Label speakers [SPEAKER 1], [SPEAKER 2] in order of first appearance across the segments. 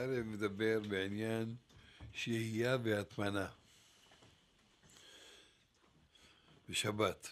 [SPEAKER 1] הערב מדבר בעניין שהייה והטמנה בשבת.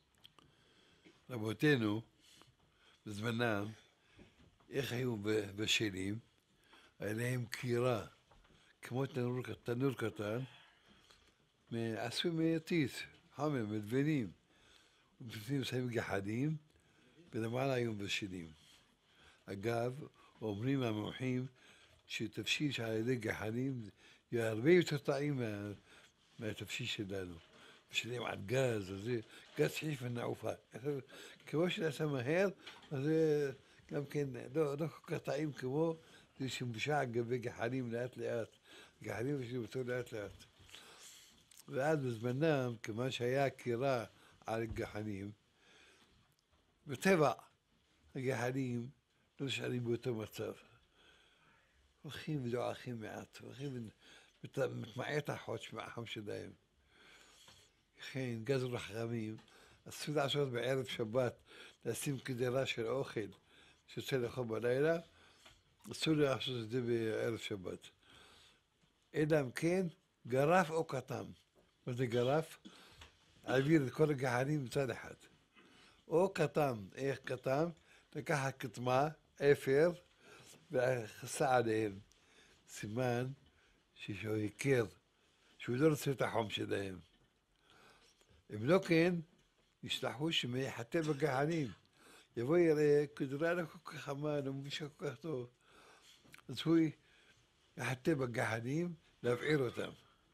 [SPEAKER 1] רבותינו בזמנם, איך היו בשלים? היה להם קירה, כמו תנור קטן, עשוי מעתית, חומר, מדבנים, ובפנים שמים גחלים, ולמעלה היו בשלים. אגב, אומרים המומחים שתבשיל שעל ידי גחלים יהיה הרבה יותר טעים מהתבשיל שלנו. משלים על גז, אז זה גז חיף ונעופה. כמו שנעשה מהר, אז זה גם כן לא כל כך טעים כמו זה שמושע על גבי גחלים לאט לאט. גחלים ושלים אותו לאט לאט. ואז בזמנם, כיוון שהיה קירה על גחלים, בטבע הגחלים לא נשארים באותו מצב. הולכים ודועכים מעט, הולכים ומתמעט החוץ מהחם שלהם. לכן גזרו חכמים, אסור לעשות בערב שבת, לשים קדרה של אוכל שיוצא לאכול בלילה, אסור לעשות את זה בערב שבת. אלא אם כן, גרף או כתם. מה זה גרף? העביר את כל הגחלים מצד אחד. או כתם, איך כתם? לקחת כתמה, אפר, וחסה עליהם. סימן שהוא הכיר, שהוא לא רוצה את החום שלהם. אם לא כן, ישלחו שמייחטא בגחלים. יבוא יראה, כדורה לא כל כך חמה, לא מבישה כל כך טוב. אז הוא יחטא בגחלים, להבעיר אותם.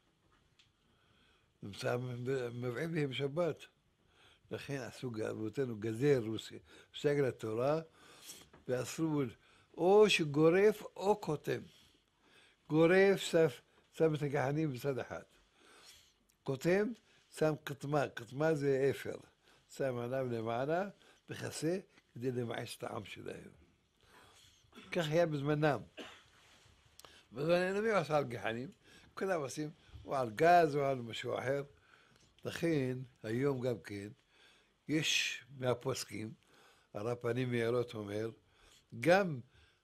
[SPEAKER 1] מבעיר בהם שבת. לכן עשו רבותינו גזר, סגל התורה, ועשו או שגורף או כותב. גורף שם את הגחלים בצד אחד. כותב שם כתמה, כתמה זה אפר. שם עליו למעלה וכסה כדי למעש את העם שלהם. כך היה בזמנם. בזמננו מי עשה על גחלים? כולם עושים או על גז או על משהו אחר. לכן היום גם כן יש מהפוסקים, הרב פנים מאירות אומר, גם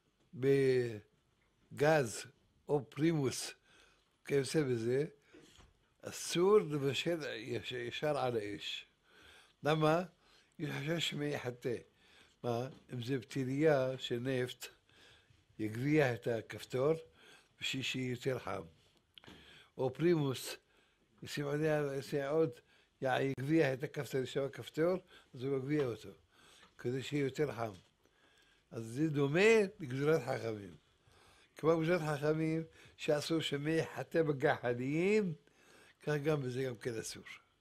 [SPEAKER 1] בגז או פרימוס כיוצא בזה, אסור לבשל ישר על האש. למה? יש חשש שמייחטא. מה? אם זה בטריה של נפט, יגביה את הכפתור בשביל שיהיה יותר חם. או פרימוס, ישים עוד, יגביה את הכפתור, ישב הכפתור, אז הוא יגביה אותו, כדי שיהיה יותר חם. אז זה דומה לגזירת חכמים. כמו גזירת חכמים שאסור שמייחטא בגחלים, כך גם בזה גם כן אסור.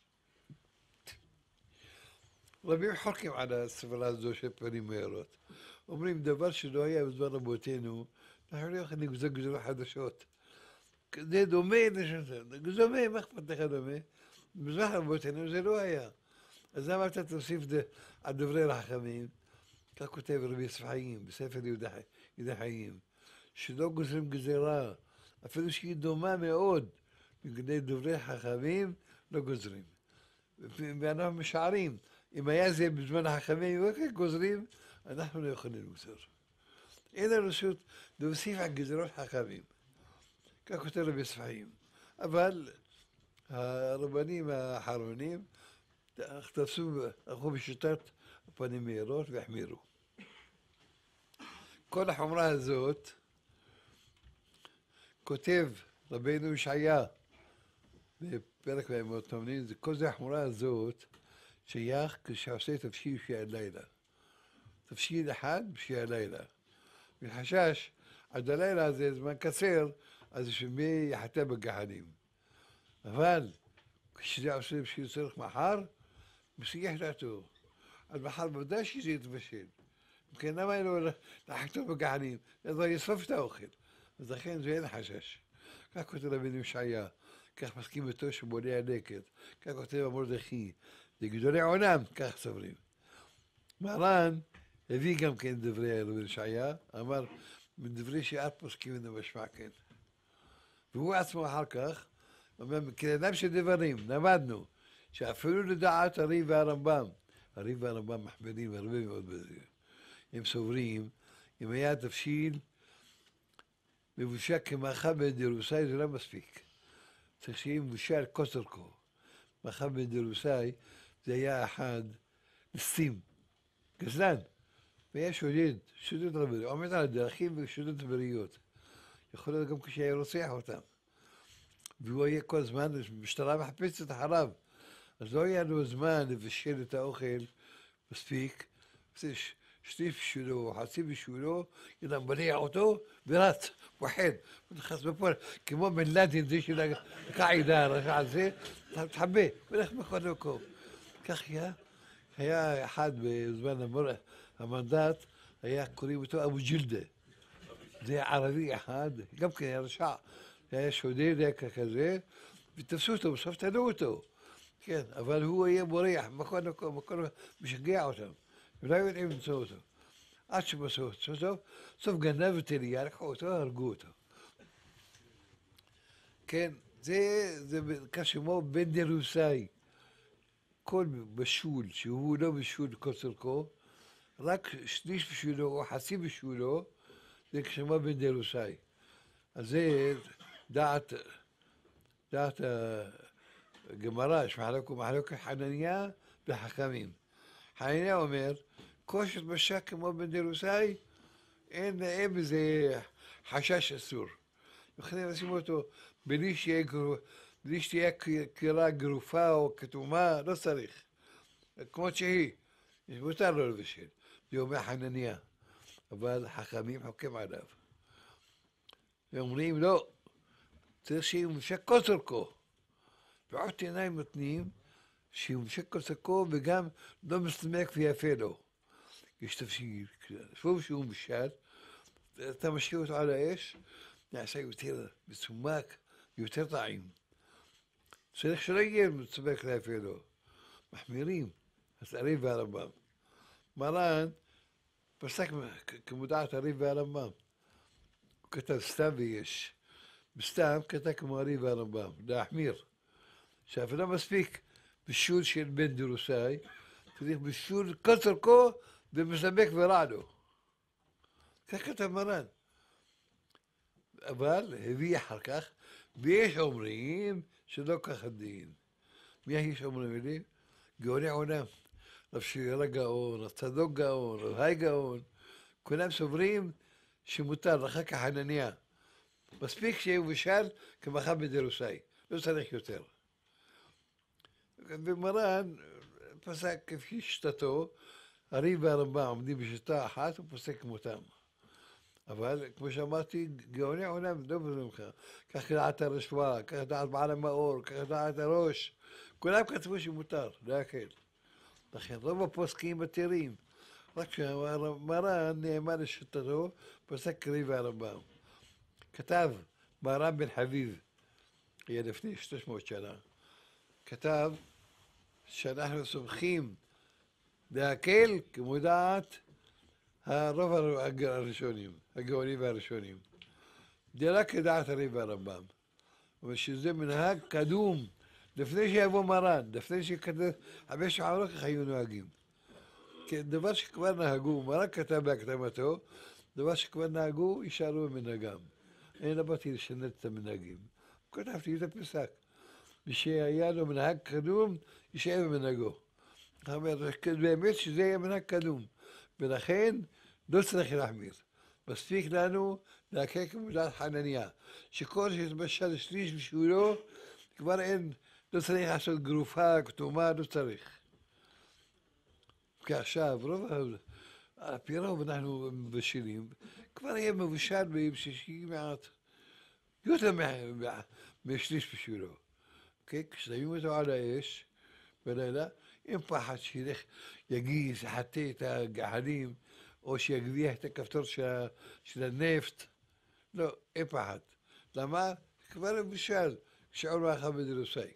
[SPEAKER 1] רבים חולקים על הסברה הזו של פנים מאירות. אומרים דבר שלא היה בזמן רבותינו, אנחנו לא יכולים לגזור גזירות חדשות. זה דומה דומה, מה אכפת לך דומה? בזמן רבותינו זה לא היה. אז למה אתה תוסיף על דברי רחמים? כך כותב רבי ספחיים בספר יהודי חיים, שלא גוזרים גזירה, אפילו שהיא דומה מאוד, בגלל דברי חכמים לא גוזרים. ואנחנו משערים, אם היה זה בזמן החכמים גוזרים, אנחנו לא יכולים לגזור. אין הרשות להוסיף על גזירות חכמים. כך כותב רבי ספחיים. אבל הרבנים האחרונים הלכו בשיטת פנים מאירות והחמירו. כל החומרה הזאת כותב רבינו ישעיה בפרק מהאמות תומנים, כל זה החומרה הזאת שייך כשעושה תבשיל בשביל הלילה. תבשיל אחד בשביל הלילה. מחשש, עד הלילה זה זמן קצר, אז שמי יחטא בגחלים. אבל כשזה עושה בשביל צורך מחר, מסיח דעתו. אז מחר בוודאי שזה יתבשל. כן, למה אין לו לחטוא בגחלים? אז הוא ישרוף את האוכל. אז לכן זה אין חשש. כך כותב רבינו ישעיה, כך מסכים איתו שבונה הלקט, כך כותב המרדכי, זה גדולי עולם, כך סוברים. מרן הביא גם כן דברי רבינו ישעיה, אמר, מדברי שאר פוסקים אינו משמע כן. והוא עצמו אחר כך, אומר, כעיניים של דברים, למדנו, שאפילו לדעת הרי"ף והרמב"ם, הרי"ף והרמב"ם מחמירים הרבה מאוד בזה. הם סוברים, אם היה תבשיל מבושל כמאכל בדרוסאי זה לא מספיק. צריך שיהיה מבושל קוסרקו. מאכל בדרוסאי זה היה אחד נסים, גזלן. והיה שודד רבי, עומד על הדרכים ושודד בריות. יכול להיות גם כשהיה רוצח אותם. והוא היה כל הזמן, המשטרה מחפשת אחריו. אז לא היה לו זמן לבשל את האוכל מספיק. שליף בשבילו, חצי בשבילו, ידע מבליע אותו ורץ, פוחד. הוא נכנס בפועל, כמו בן לאדן זה של הקעידה, רשע על זה, מתחבא, הולך בכל מקום. כך היה אחד בזמן המנדט, היה קוראים אותו אבו ג'ילדה. זה היה ערבי אחד, גם כן היה רשע. היה שודד, היה כזה, ותפסו אותו, בסוף תלו אותו. כן, אבל הוא היה בורח, בכל מקום, משגע אותם. ולא יודעים למצוא אותו. עד שבסוף, סוף גנב את אליה, לקחו אותו, הרגו אותו. כן, זה כשמו בן דרוסאי. כל בשול, שהוא לא בשול קוצרקו, רק שליש בשבילו או חצי בשבילו, זה כשמו בן דרוסאי. אז זה דעת הגמרא, יש מחלוקת חנניה וחכמים. חנניה אומר, כושר משק כמו בן דרוסאי, אין בזה חשש אסור. יכולים לשים אותו בלי שתהיה קירה גרופה או כתומה, לא צריך. כמו שהיא, מותר לו לבשל. זה אומר חנניה, אבל חכמים חוקים עליו. ואומרים, לא, צריך שיהיה משק קוצרקו. ועוד עיניים נותנים שהוא משק קוצרקו וגם לא מסתמק ויפה לו. יש תפשיל, שוב שהוא משל, אתה משאיר אותו על האש, נעשה יותר מצומק ויותר טעים. צריך שלא יהיה מצומק ויפה לו. מחמירים, הרי"ף והרמב"ם. מרן פסק כמודעת הרי"ף והרמב"ם. הוא כתב סתם ויש. בסתם כתב כמו הרי"ף והרמב"ם, להחמיר. שאף לא מספיק בישול של בן דרוסאי, צריך בישול קוצרקו ומסבק ורע לו. כך כתב מרן. אבל הביא אחר כך, ויש אומרים שלא כך הדין. מי יש אומרים לי? גאוני עולם. רב שירה גאון, רב צדוק גאון, רב היי גאון. כולם סוברים שמותר, אחר כך חנניה. מספיק שהוא בשל כמאכל בדרוסאי. לא צריך יותר. ומרן פסק כפי שיטתו, הרי"ף והרמב"ם עומדים בשיטה אחת, הוא פוסק כמותם. אבל כמו שאמרתי, גאוני עולם לא בזמן ממך. כך דעת הרשווה, כך דעת בעל המאור, כך דעת הראש. כולם כתבו שמותר, להקל. לכן רוב הפוסקים מתירים. רק שמרן נאמן לשיטתו, פסק הרי"ף והרמב"ם. כתב מהר"ם בן חביב, היה לפני 300 שנה, כתב שאנחנו סומכים להקל כמו דעת הרוב הראשונים, הגאונים והראשונים. זה רק כדעת הרי"ף והרמב"ם. אבל שזה מנהג קדום, לפני שיבוא מרן, לפני שכתב 500 אחר כך היו נוהגים. דבר שכבר נהגו, מרן כתב בהקדמתו, דבר שכבר נהגו, יישארו במנהגם. אני לא באתי לשנות את המנהגים. כתבתי את הפסק. מי שהיה לו מנהג קדום, יישאר במנהגו. באמת שזה יהיה מנהג קדום. ולכן לא צריך להחמיר. מספיק לנו להקל כמודעת חנניה. שכל שהתבשל שליש בשבילו, כבר אין, לא צריך לעשות גרופה, כתומה, לא צריך. כי עכשיו, על פי רוב אנחנו מבשלים, כבר יהיה מבושל ביום מעט. יותר משליש בשבילו. כששמים אותו על האש בלילה, אין פחד שילך, יגיס, יחטא את הגחלים, או שיגביח את הכפתור של הנפט. לא, אין פחד. למה? כבר מבושל, שיעור מאכל בדרוסאי.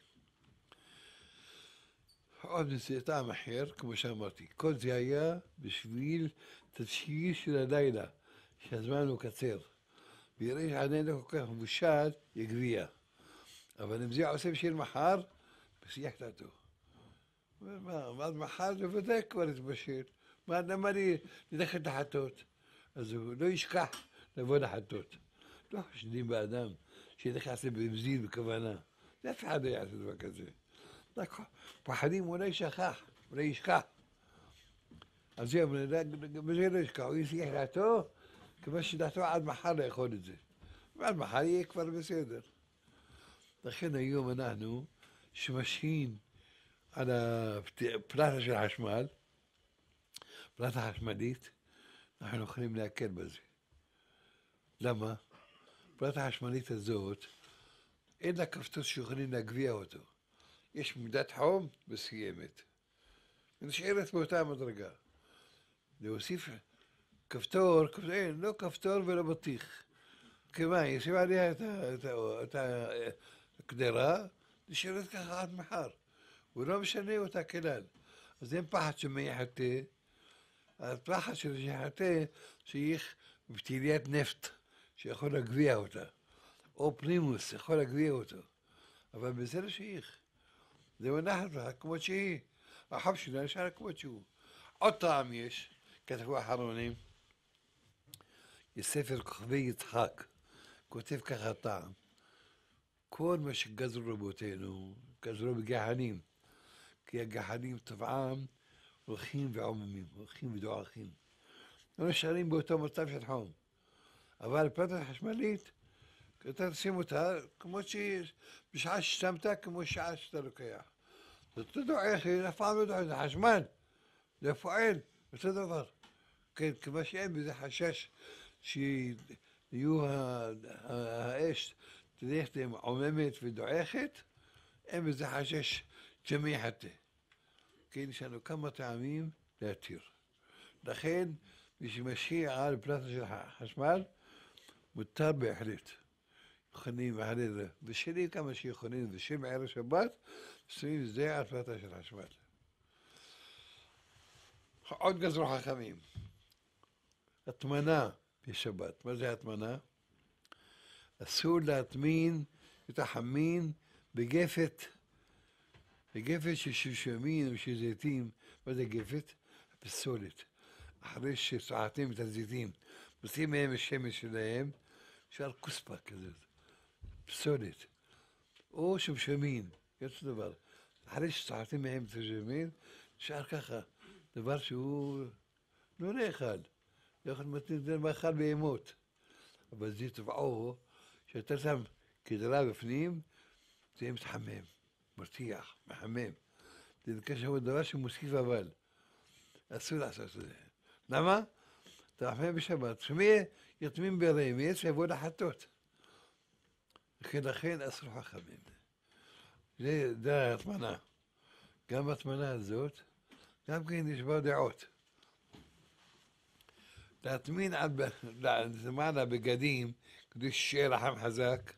[SPEAKER 1] עוד מזה טעם אחר, כמו שאמרתי. כל זה היה בשביל תבשיל של הלילה, שהזמן הוא קצר. ויראה שעדיין לא כל כך מבושל, יגביע. אבל אם זה עושה בשביל מחר, מסיח דעתו. ואז מחר בוודאי כבר יתבשל. למה לי ללכת לחטות? אז הוא לא ישכח לבוא לחטות. לא חושדים באדם שילך יעשה בזיל בכוונה. זה אף אחד לא יעשה דבר כזה. רק פחדים אולי שכח, אולי ישכח. אז זה בזה לא ישכח, הוא יסיח דעתו, כמו שדעתו עד מחר לאכול את זה. ועד מחר יהיה כבר בסדר. לכן היום אנחנו שמשין על הפלטה של החשמל, פלטה חשמלית, אנחנו יכולים להקל בזה. למה? הפלטה החשמלית הזאת, אין לה כפתור שיכולים להגביה אותו. יש מידת חום מסוימת. ונשארת באותה מדרגה. להוסיף כפתור, אין, לא כפתור ולא בטיח. כיוון, ישים עליה את הקדרה, נשארת ככה עד מחר. הוא לא משנה אותה כלל. אז אין פחד שמייחתה, הפחד של שייחתה שיש פתיליית נפט שיכול להגביה אותה, או פרימוס יכול להגביה אותו, אבל בזה לא שייך. זה מנחת לך כמות שהיא, החום שלה נשאר כמות שהוא. עוד טעם יש, כתבו האחרונים, יש ספר כוכבי יצחק, כותב ככה טעם. כל מה שגזרו רבותינו, גזרו בגחנים, כי הגחנים טבעם הולכים ועוממים, הולכים ודועכים. לא נשארים באותו מצב של חום. אבל פלטה חשמלית, אתה תשים אותה כמו שהיא, בשעה ששמת, כמו שעה שאתה לוקח. זאת דועך, היא אף פעם לא דועך, זה חשמל, זה פועל, אותו דבר. כן, כמו שאין בזה חשש שיהיו האש, תלך עוממת ודועכת, אין בזה חשש שמייחתה. כן, יש לנו כמה טעמים להתיר. לכן, מי שמשקיע על פלטה של חשמל, מותר בהחלט. יכולים אחרי זה, ושלי כמה שיכולים, ושם ערב שבת, שמים זה על פלטה של חשמל. עוד גזרו חכמים. הטמנה בשבת. מה זה הטמנה? אסור להטמין את החמין בגפת של שושמין או של זיתים. מה זה גפת? פסולת. אחרי שסוחטים את הזיתים, מוצאים מהם השמש שלהם, נשאר כוספה כזאת, פסולת. או שמשמין, יש דבר. אחרי שסוחטים מהם את השמין, נשאר ככה, דבר שהוא לא נאכל. יכול מתאים זה מאכל בהמות. אבל זה טבעו, שאתה שם כדרה בפנים, זה מתחמם, מרתיח, מחמם. זה נקרא שהוא דבר שמוסיף אבל. אסור לעשות את זה. למה? אתה מחמם בשבת. שמי יתמים ברמז יבוא לחטות. לכן אסור חכמים. זה ההטמנה. גם בהטמנה הזאת, גם כן יש בה דעות. להטמין למעלה בגדים, כדי שיהיה לחם חזק,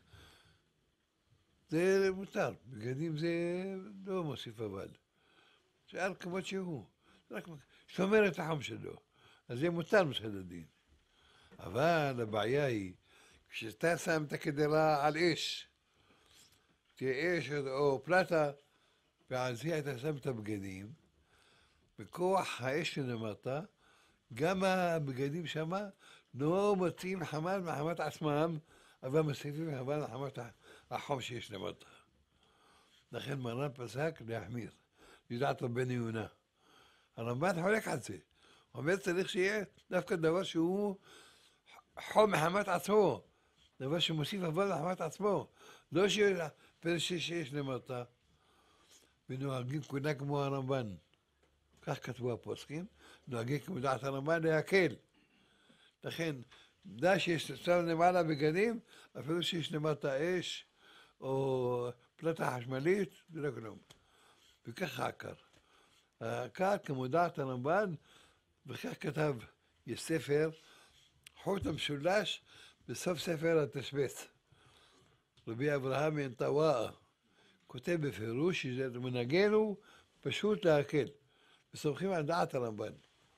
[SPEAKER 1] זה מותר. בגדים זה לא מוסיף אבל. שאר כמות שהוא. רק שומר את החום שלו. אז זה מותר משחד הדין. אבל הבעיה היא, כשאתה שם את הכדרה על אש, תהיה אש או פלטה, ועל זה אתה שם את הבגדים, בכוח האש שלמטה, גם הבגדים שמה לא מוצאים חמל מחמת עצמם, אבל מוסיפים חמל מחמת החום שיש למטה. לכן מרן פסק להחמיר, לדעת רבנו יונה. הרמב"ן חולק על זה. הוא אומר צריך שיהיה דווקא דבר שהוא חום מחמת עצמו, דבר שמוסיף אבל מחמת עצמו, לא שיהיה פרש שיש למטה. ונוהגים כונה כמו הרמב"ן. כך כתבו הפוסקים, נוהגים כמו דעת הרמב"ן להקל. לכן, דע שיש שם למעלה בגדים, אפילו שיש למטה אש או פלטה חשמלית, זה לא כלום. וככה העקר. העקר כמו דעת הרמב"ן, וכך כתב, יש ספר, חוט המשולש, בסוף ספר התשבץ. רבי אברהם בן טוואה, כותב בפירוש שזה מנהגנו פשוט להקל. וסומכים על דעת הרמב"ן.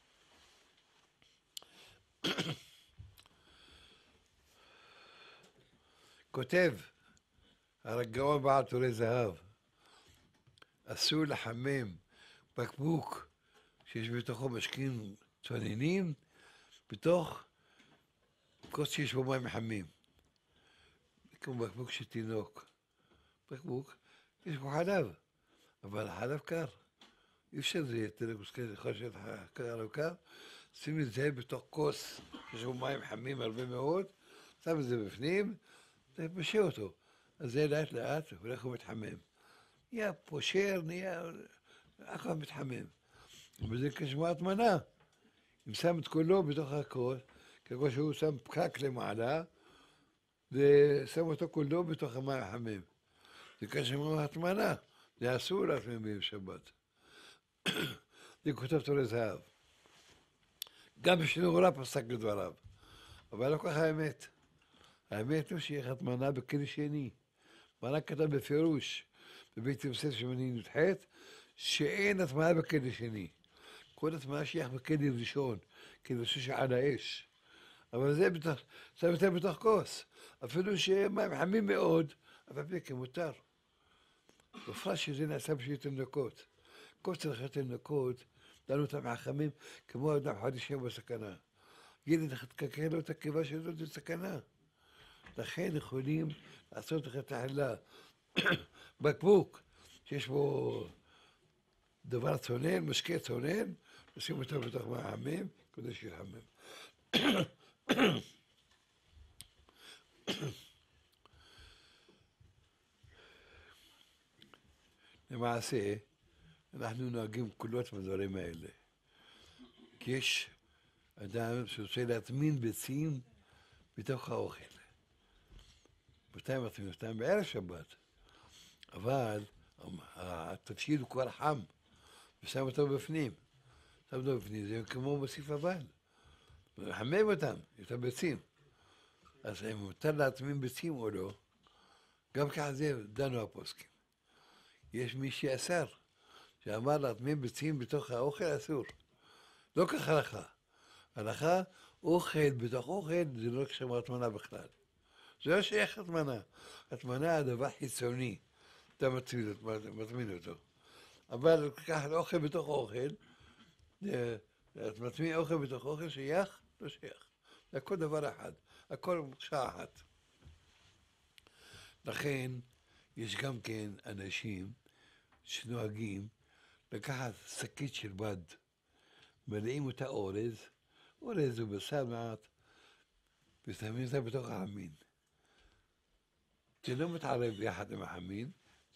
[SPEAKER 1] כותב הגאון בעל טורי זהב, אסור לחמם בקבוק שיש בתוכו משקים צוננים בתוך כוס שיש בו מים מחמים. כמו בקבוק של תינוק. בקבוק, יש בו חלב, אבל החלב קר. אי אפשר זה תינוק יכול להיות חלב קר, שים את זה בתוך כוס, יש בו מים חמים הרבה מאוד, שם את זה בפנים, ומשה אותו. אז זה לאט לאט הולך ומתחמם. נהיה פושר, נהיה הכל מתחמם. וזה כשמו הטמנה. אם שם את כולו בתוך הכוס, כמו שהוא שם פקק למעלה, ושם אותו כולו בתוך המים החמים. זה כשמו הטמנה, זה אסור להטמין בשבת. זה כותב תורי זהב. גם בשנורא פסק לדבריו, אבל לא ככה האמת. האמת הוא שיש הטמנה בכלי שני. מרן כתב בפירוש בבית יוסף שמני נ"ח, שאין הטמנה בכלי שני. כל הטמנה שייך בכלי ראשון, כלי ראשון שעל האש. אבל זה שם יותר בתוך כוס. אפילו שמים חמים מאוד, אבל זה מותר. בפרט שזה נעשה בשביל תינוקות. כוס צריך תינוקות, דנו אותם החכמים, כמו אדם חודשים בסכנה. ילד תקקה לו את הקיבה שלו, זה סכנה. לכן יכולים לעשות לך תחילה. בקבוק, שיש בו דבר צונן, משקה צונן, לשים אותו בתוך מים חמים, כדי שיחמם. למעשה, אנחנו נוהגים קולות בדברים האלה. כי יש אדם שרוצה להטמין ביצים בתוך האוכל. מתי מטמין אותם? בערב שבת. אבל התבשיל הוא כבר חם, ושם אותו בפנים. שם אותו בפנים, זה כמו מוסיף אבל. מחמם אותם, את הביצים. אז אם מותר להטמין ביצים או לא, גם ככה זה דנו הפוסקים. יש מי שאסר, שאמר להטמין ביצים בתוך האוכל אסור. לא כך הלכה. הלכה, אוכל בתוך אוכל, זה לא כשמה הטמנה בכלל. זה לא שייך הטמנה. הטמנה הדבר חיצוני, אתה מטמין אותו. אבל ככה אוכל בתוך אוכל, את מטמין אוכל בתוך אוכל שייך? לא שייך. זה הכל דבר אחד, הכל שעה אחת. לכן, יש גם כן אנשים שנוהגים לקחת שקית של בד, מלאים אותה אורז, אורז ובשר מעט, ושמים אותה בתוך החמין. זה לא מתערב יחד עם החמין,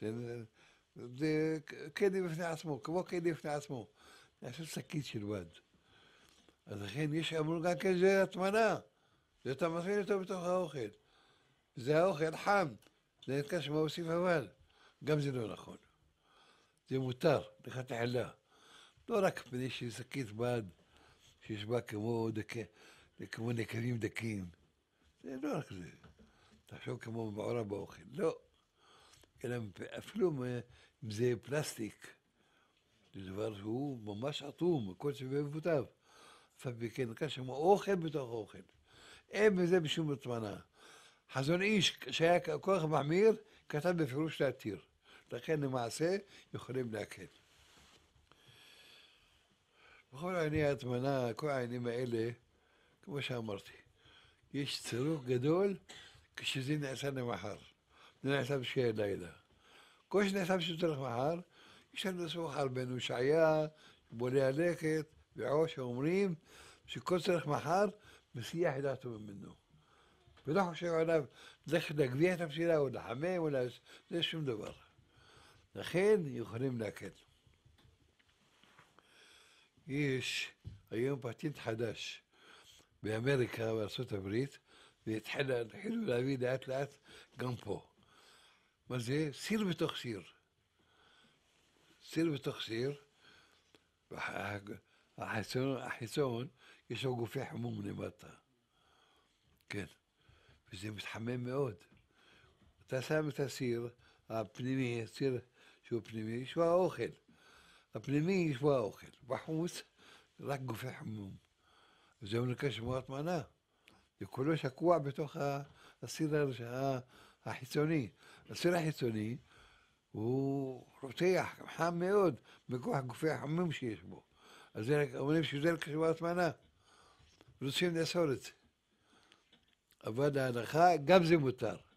[SPEAKER 1] זה כלי בפני עצמו, כמו כלי בפני עצמו. נעשה שקית של בד. אז לכן יש אמרו גם כן זה הטמנה, זה אתה מטמין אותו בתוך האוכל. זה האוכל חם, זה נתקע שמה הוסיף אבל, גם זה לא נכון. זה מותר, לכתחילה. לא רק מפני שהיא שקית בד, שיש בה כמו נקבים דקים. זה לא רק זה. תחשוב כמו מעורב באוכל. לא. אלא אפילו אם זה פלסטיק, זה דבר שהוא ממש אטום, הכל שבבותיו. וכן, כשמו אוכל בתוך אוכל. אין בזה בשום הטמנה. חזון איש שהיה כל כך מחמיר, כתב בפירוש להתיר. לכן למעשה יכולים להקל. בכל ענייני ההטמנה, כל העניינים האלה, כמו שאמרתי, יש צירוף גדול כשזה נעשה למחר. זה נעשה בשביל הלילה. כל שנעשה בשביל צורך מחר, יש לנו סמוך על בן הושעיה, בולי הלכת, ועוש אומרים שכל צורך מחר מסיח את דעתו ממנו. ולא חושב עליו ללכת להגביה את המסילה או לחמם או זה שום דבר. לכן יכולים להקל. יש היום פטנט חדש באמריקה ובארצות הברית, והתחילו להביא לאט לאט גם פה. מה זה? סיר בתוך סיר. סיר בתוך סיר, החיצון יש לו גופי חימום למטה. כן. וזה מתחמם מאוד. אתה שם את הסיר הפנימי, הסיר שהוא פנימי, יש בו האוכל. הפנימי יש בו האוכל. בחוץ רק גופי חימום. וזה נקרא שמו הטמנה. זה כולו שקוע בתוך הסיר החיצוני. הסיר החיצוני הוא רותח, חם מאוד, בכוח גופי החימום שיש בו. אז אומרים שזה נקרא שמו הטמנה. רוצים לאסור את זה. אבל להלכה גם זה מותר.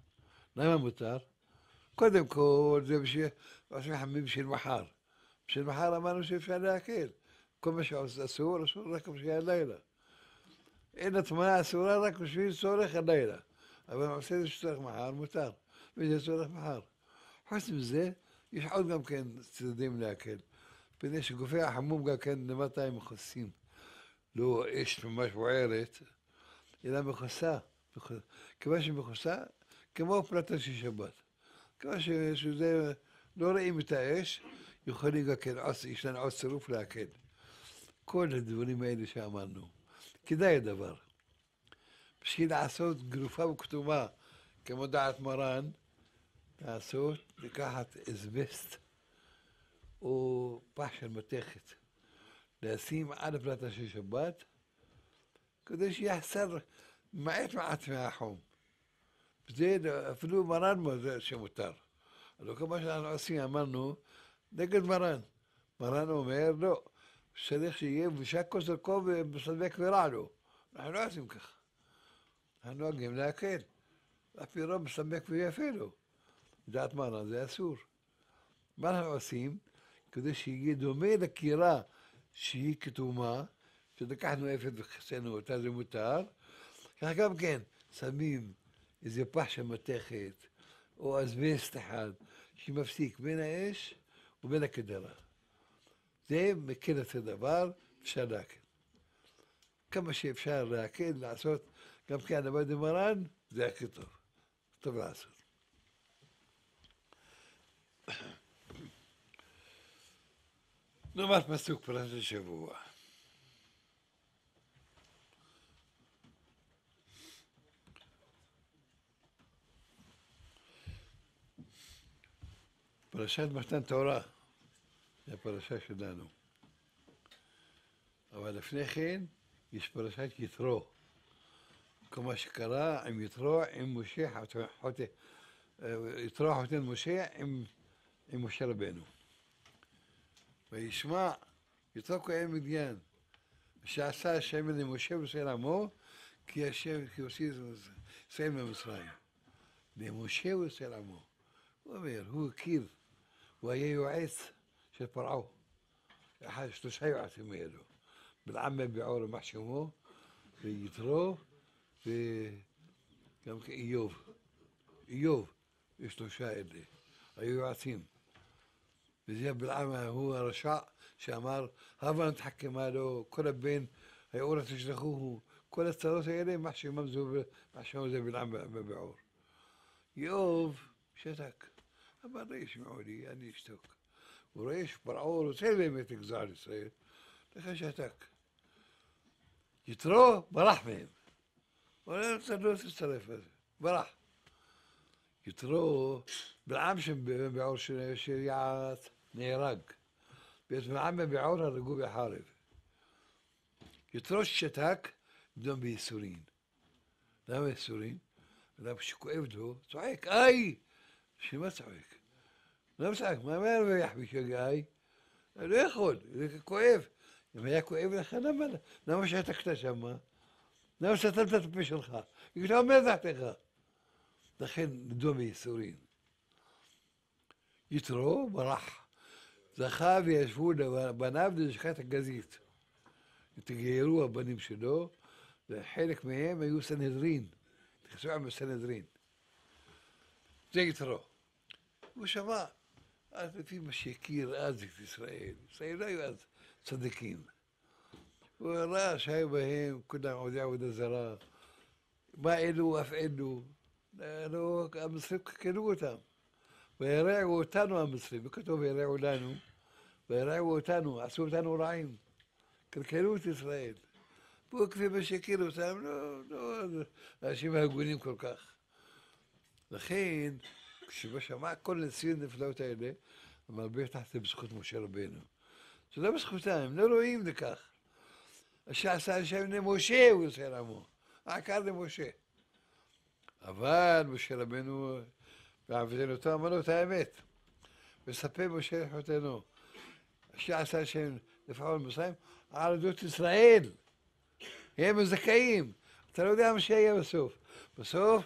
[SPEAKER 1] למה מותר? קודם כל, זה עושים חמים בשביל מחר. בשביל מחר אמרנו שאפשר להקל. כל מה שאסור, אסור רק בשביל הלילה. אין הטמעה אסורה רק בשביל צורך הלילה. אבל אם עושה את זה שצורך מחר, מותר. וזה צורך מחר. חוץ מזה, יש עוד גם כן צדדים להקל. מפני שגופי החמום גם כן למטה הם מכוסים. לא אש ממש בוערת, אלא מכוסה. כיוון שמכוסה, כמו פלטה של שבת. כיוון שזה, לא רואים את האש, יכולים גם כן, יש לנו עוד צירוף להקל. כל הדברים האלה שאמרנו. כדאי הדבר. בשביל לעשות גרופה וכתומה, כמו דעת מרן, לעשות, לקחת אזבסט או פח של מתכת, לשים על הפלטה של שבת, כדי שיחסר מעט מהחום. זה אפילו מרן זה שמותר. אבל כל מה שאנחנו עושים, אמרנו, נגד מרן. מרן אומר, לא, צריך שיהיה ושק כוס ערכו ומסלבק ורע לו. אנחנו לא עושים ככה. אנחנו נוהגים להקל. אפילו מסלבק ויפה לו. דעת מרן זה אסור. מה אנחנו עושים? כדי שיהיה דומה לקירה שהיא כתומה, שלקחנו אפת וכיסינו אותה, זה מותר. כך גם כן, שמים איזה פח של מתכת, או אזבסט אחד, שמפסיק בין האש ובין הקדרה. זה מקל את הדבר, אפשר להקל. כמה שאפשר להקל, לעשות, גם כן הדבר דמרן, זה הכי טוב. טוב לעשות. נאמר פסוק פרשת השבוע. פרשת מתן תורה, זה הפרשה שלנו. אבל לפני כן יש פרשת יתרו. כל מה שקרה עם יתרו, עם משה, יתרו חותן משה עם משה רבנו. וישמע יתרו כהן מדיין, שעשה השם למשה וישראל עמו, כי השם, כי הוציא ישראל ממצרים. למשה וישראל עמו. הוא אומר, הוא הכיר, הוא היה יועץ של פרעה. שלושה יועצים האלו. בלעם בן בעור יימח שמו, ויתרו, וגם כאיוב. איוב, יש שלושה אלה. היו יועצים. וזה בלעם הוא הרשע שאמר, הבה נתחכם לו, כל הבן, היאורה תשלחוהו, כל הצרות האלה, יימח שמם זה בלעם בן בעור. איוב שתק. אמר, לא ישמעו לי, אני אשתוק. הוא רואה שפרעה רוצה באמת לגזור על ישראל, לכן שתק. יתרו ברח מהם. הוא לא תצטרף לזה, ברח. יתרו, בלעם שם בן בעור שיעץ, נהרג. ואת בלעם בן בעור הרגו בחרב. יתרו שתק, בדם בייסורין. למה ייסורין? למה שכואב לו, צועק, איי! שמה צועק? למה צועק? מה אומר ויחביש יגעי? אני לא יכול, זה כואב. אם היה כואב לך, למה שתקת שמה? למה סתמת את הפה שלך? כי אתה אומר דעתך. לכן נדום בייסורין. יתרו ברח. זכה וישבו לבניו ללשכת הגזית. התגיירו הבנים שלו, וחלק מהם היו סנהדרין. נכנסו עם הסנהדרין. זה יתרו. הוא שמע, אז לפי מה שהכיר אז את ישראל, ישראל לא היו אז צדיקים. הוא ראה שהיו בהם כולם עובדי עבודה זרה. מה אלו אף אלו? המצרים קלקלו אותם. וירעו אותנו המצרים, וכתוב וירעו לנו, וירעו אותנו, עשו אותנו רעים. קלקלו את ישראל. והוא כפי מה שהכיר אותם, לא אנשים הגונים כל כך. לכן, כשהוא שמע כל נשיא הנפלאות האלה, אמר בטח זה בזכות משה רבנו. זה לא בזכותם, הם לא רואים לכך. שעשה השם למשה הוא יוצא עמו, העיקר למשה. אבל משה רבנו, בעבודתו אמרנו את האמת. וספר משה לחותנו, שעשה השם לפעול במצרים, על עדות ישראל. הם זכאים. אתה לא יודע מה שיהיה בסוף. בסוף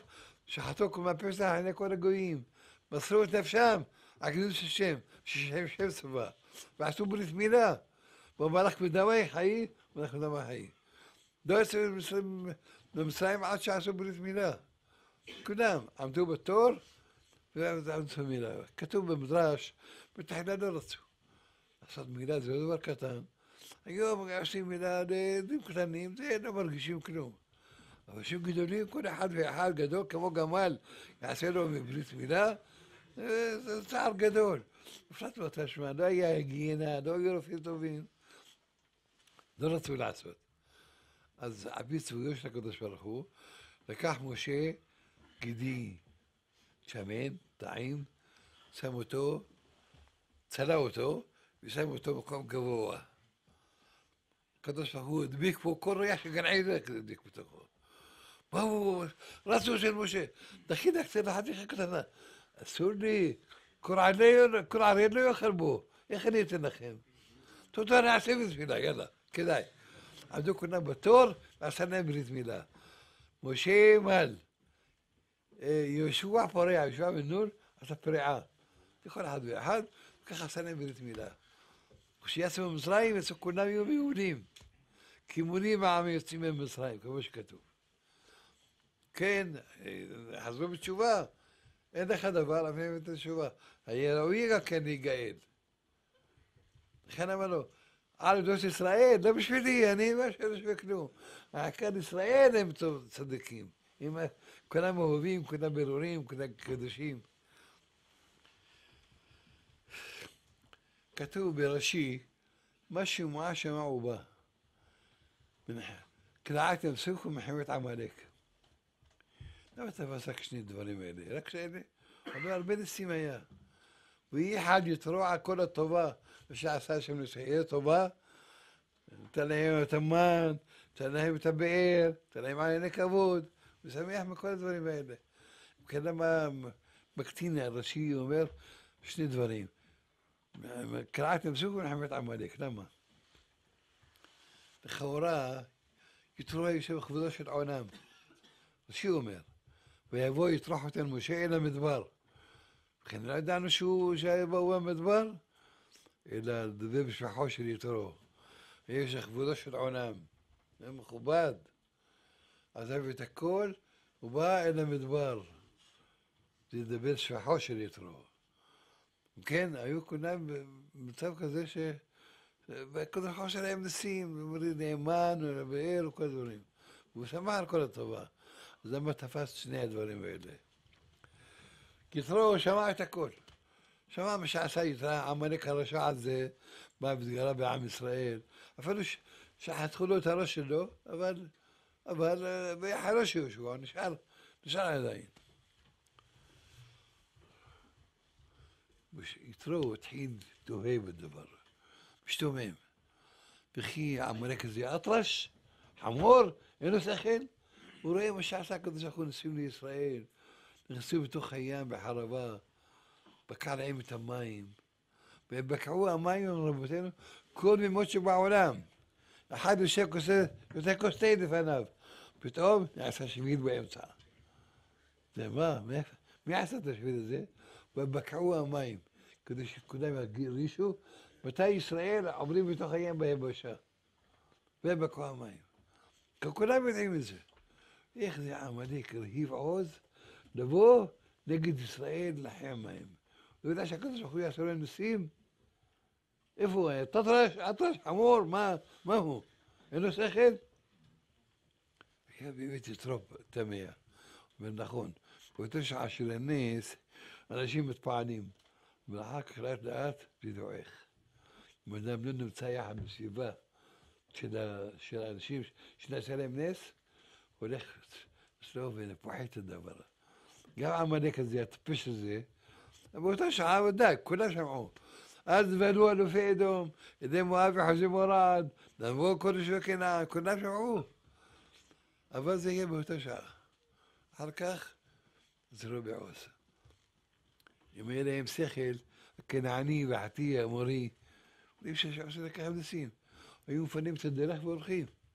[SPEAKER 1] שחטו מהפסח לעיני כל הגויים, מסרו את נפשם על קידוש השם, שם צבא, ועשו ברית מילה, במהלך בדמי חיי, במהלך בדמי חיי. לא יצאו במצרים עד שעשו ברית מילה. כולם עמדו בתור ועשו מילה. כתוב במדרש, בתחילה לא רצו. לעשות מילה זה לא דבר קטן. היום עושים מילה לילדים קטנים, זה לא מרגישים כלום. אבל אנשים גדולים, כל אחד ואחד גדול, כמו גמל, יעשה לו ברית מילה, זה צער גדול. בפרט באותה שמה, לא היה היגיינה, לא היו רופאים טובים. לא רצו לעשות. אז עבית צבויו של הקדוש ברוך הוא, לקח משה גידי שמן, טעים, שם אותו, צלה אותו, ושם אותו במקום גבוה. הקדוש ברוך הוא הדביק פה כל ריח של גן עדן הדביק בתוכו. באו, רצו של משה, דחינה קטנה, חתיכה קטנה. אסור לי, קורעני לא יאכל בו, איך אני אתן לכם? תודה, נעשה בשבילה, יאללה, כדאי. עמדו כולם בתור, ועשה להם ברית מילה. משה מל, יהושע פורע, יהושע בן נון, עשה פריעה. לכל אחד ואחד, וככה עשה להם ברית מילה. כשיצאו ממצרים, יצאו כולם יהיו יהודים. כי מונים העם יוצאים ממצרים, כמו שכתוב. כן, חזרו בתשובה, אין לך דבר, אבל אין בתשובה. היה ראוי גם כן להיגאל. לכן אמר לו, על עדות ישראל, לא בשבילי, אני לא שווה כלום. כאן ישראל הם צדיקים. כולם אוהבים, כולם ברורים, כולם קדושים. כתוב ברש"י, מה שמועה שמעו בה. קלעת ימסוך ומחמת עמלק. למה אתה פסק שני דברים האלה? רק שאלה, אבל הרבה ניסים היה. ויהי אחד יתרו על כל הטובה, ושעשה השם לסייע טובה, נתן להם את המן, נתן להם את הבאר, נתן להם ענייני כבוד, ושמח מכל הדברים האלה. וכן למה מקטין הרש"י אומר שני דברים. קרעת ימסוך ומחמת עמלק, למה? לכאורה, יתרו יושב בכבודו של עולם. רש"י אומר, ויבוא יטרח אותנו משה אל המדבר. וכן לא ידענו שיבואו במדבר, אלא זה בשבחו של יתרו. יש כבודו של עולם, זה מכובד. עזב את הכל, הוא בא אל המדבר. זה ידבר שבחו של יתרו. כן, היו כולם במצב כזה והקדוש ברוך הוא שלהם ניסים, ומוריד נאמן ולבאר וכל דברים. והוא שמע על כל הטובה. אז למה תפס שני הדברים האלה? יתרו שמע את הכל. שמע מה שעשה יתרה, עמלק הרשע הזה, בא והתגלה בעם ישראל. אפילו שחתכו לו את הראש שלו, אבל הראש יהושע נשאר עדיין. יתרו התחיל תוהה בדבר, משתומם. וכי עמלק הזה אטרש, חמור, אין לו שכל. הוא רואה מה שעשה הקדוש ברוך הוא ניסים לישראל, נכנסו בתוך הים בחרבה, בקע להם את המים, ובקעו המים עם רבותינו כל מימות שבעולם. אחד יושב יותר כוס תה לפניו, פתאום נעשה שביל באמצע. זה מה? מי עשה את השביל הזה? ובקעו המים, כדי שכולם ירגישו מתי ישראל עוברים בתוך הים ביבשה. ובקעו המים. כולם יודעים את זה. איך זה עמלק הרהיב עוז לבוא נגד ישראל לחם מהם. הוא יודע שהקדוש ברוך הוא יעשה להם ניסים? איפה הוא היה? אטרש, חמור, מה הוא? אין לו שכל? היה באמת יתרו תמה, ונכון, באותה שעה של הנס, אנשים מתפעלים, ואחר כך לאט לאט זה דועך. אם אדם לא נמצא יחד בסביבה של האנשים שנעשה להם נס, הולך אצלו ונפוחת את הדבר. גם עמלק הזה, הטיפש הזה, באותה שעה ודאי, כולם שמעו. אז בנו אלופי אדום, ידי מואב וחוזי מורד, נבוא קודש וקנען, כולם שמעו. אבל זה יהיה באותה שעה. אחר כך זה לא בעוז. אם יהיה להם שכל, כנעני ועתי, אמורי, אי אפשר שעושה לכך ניסים. היו מפנים את הדרך והולכים.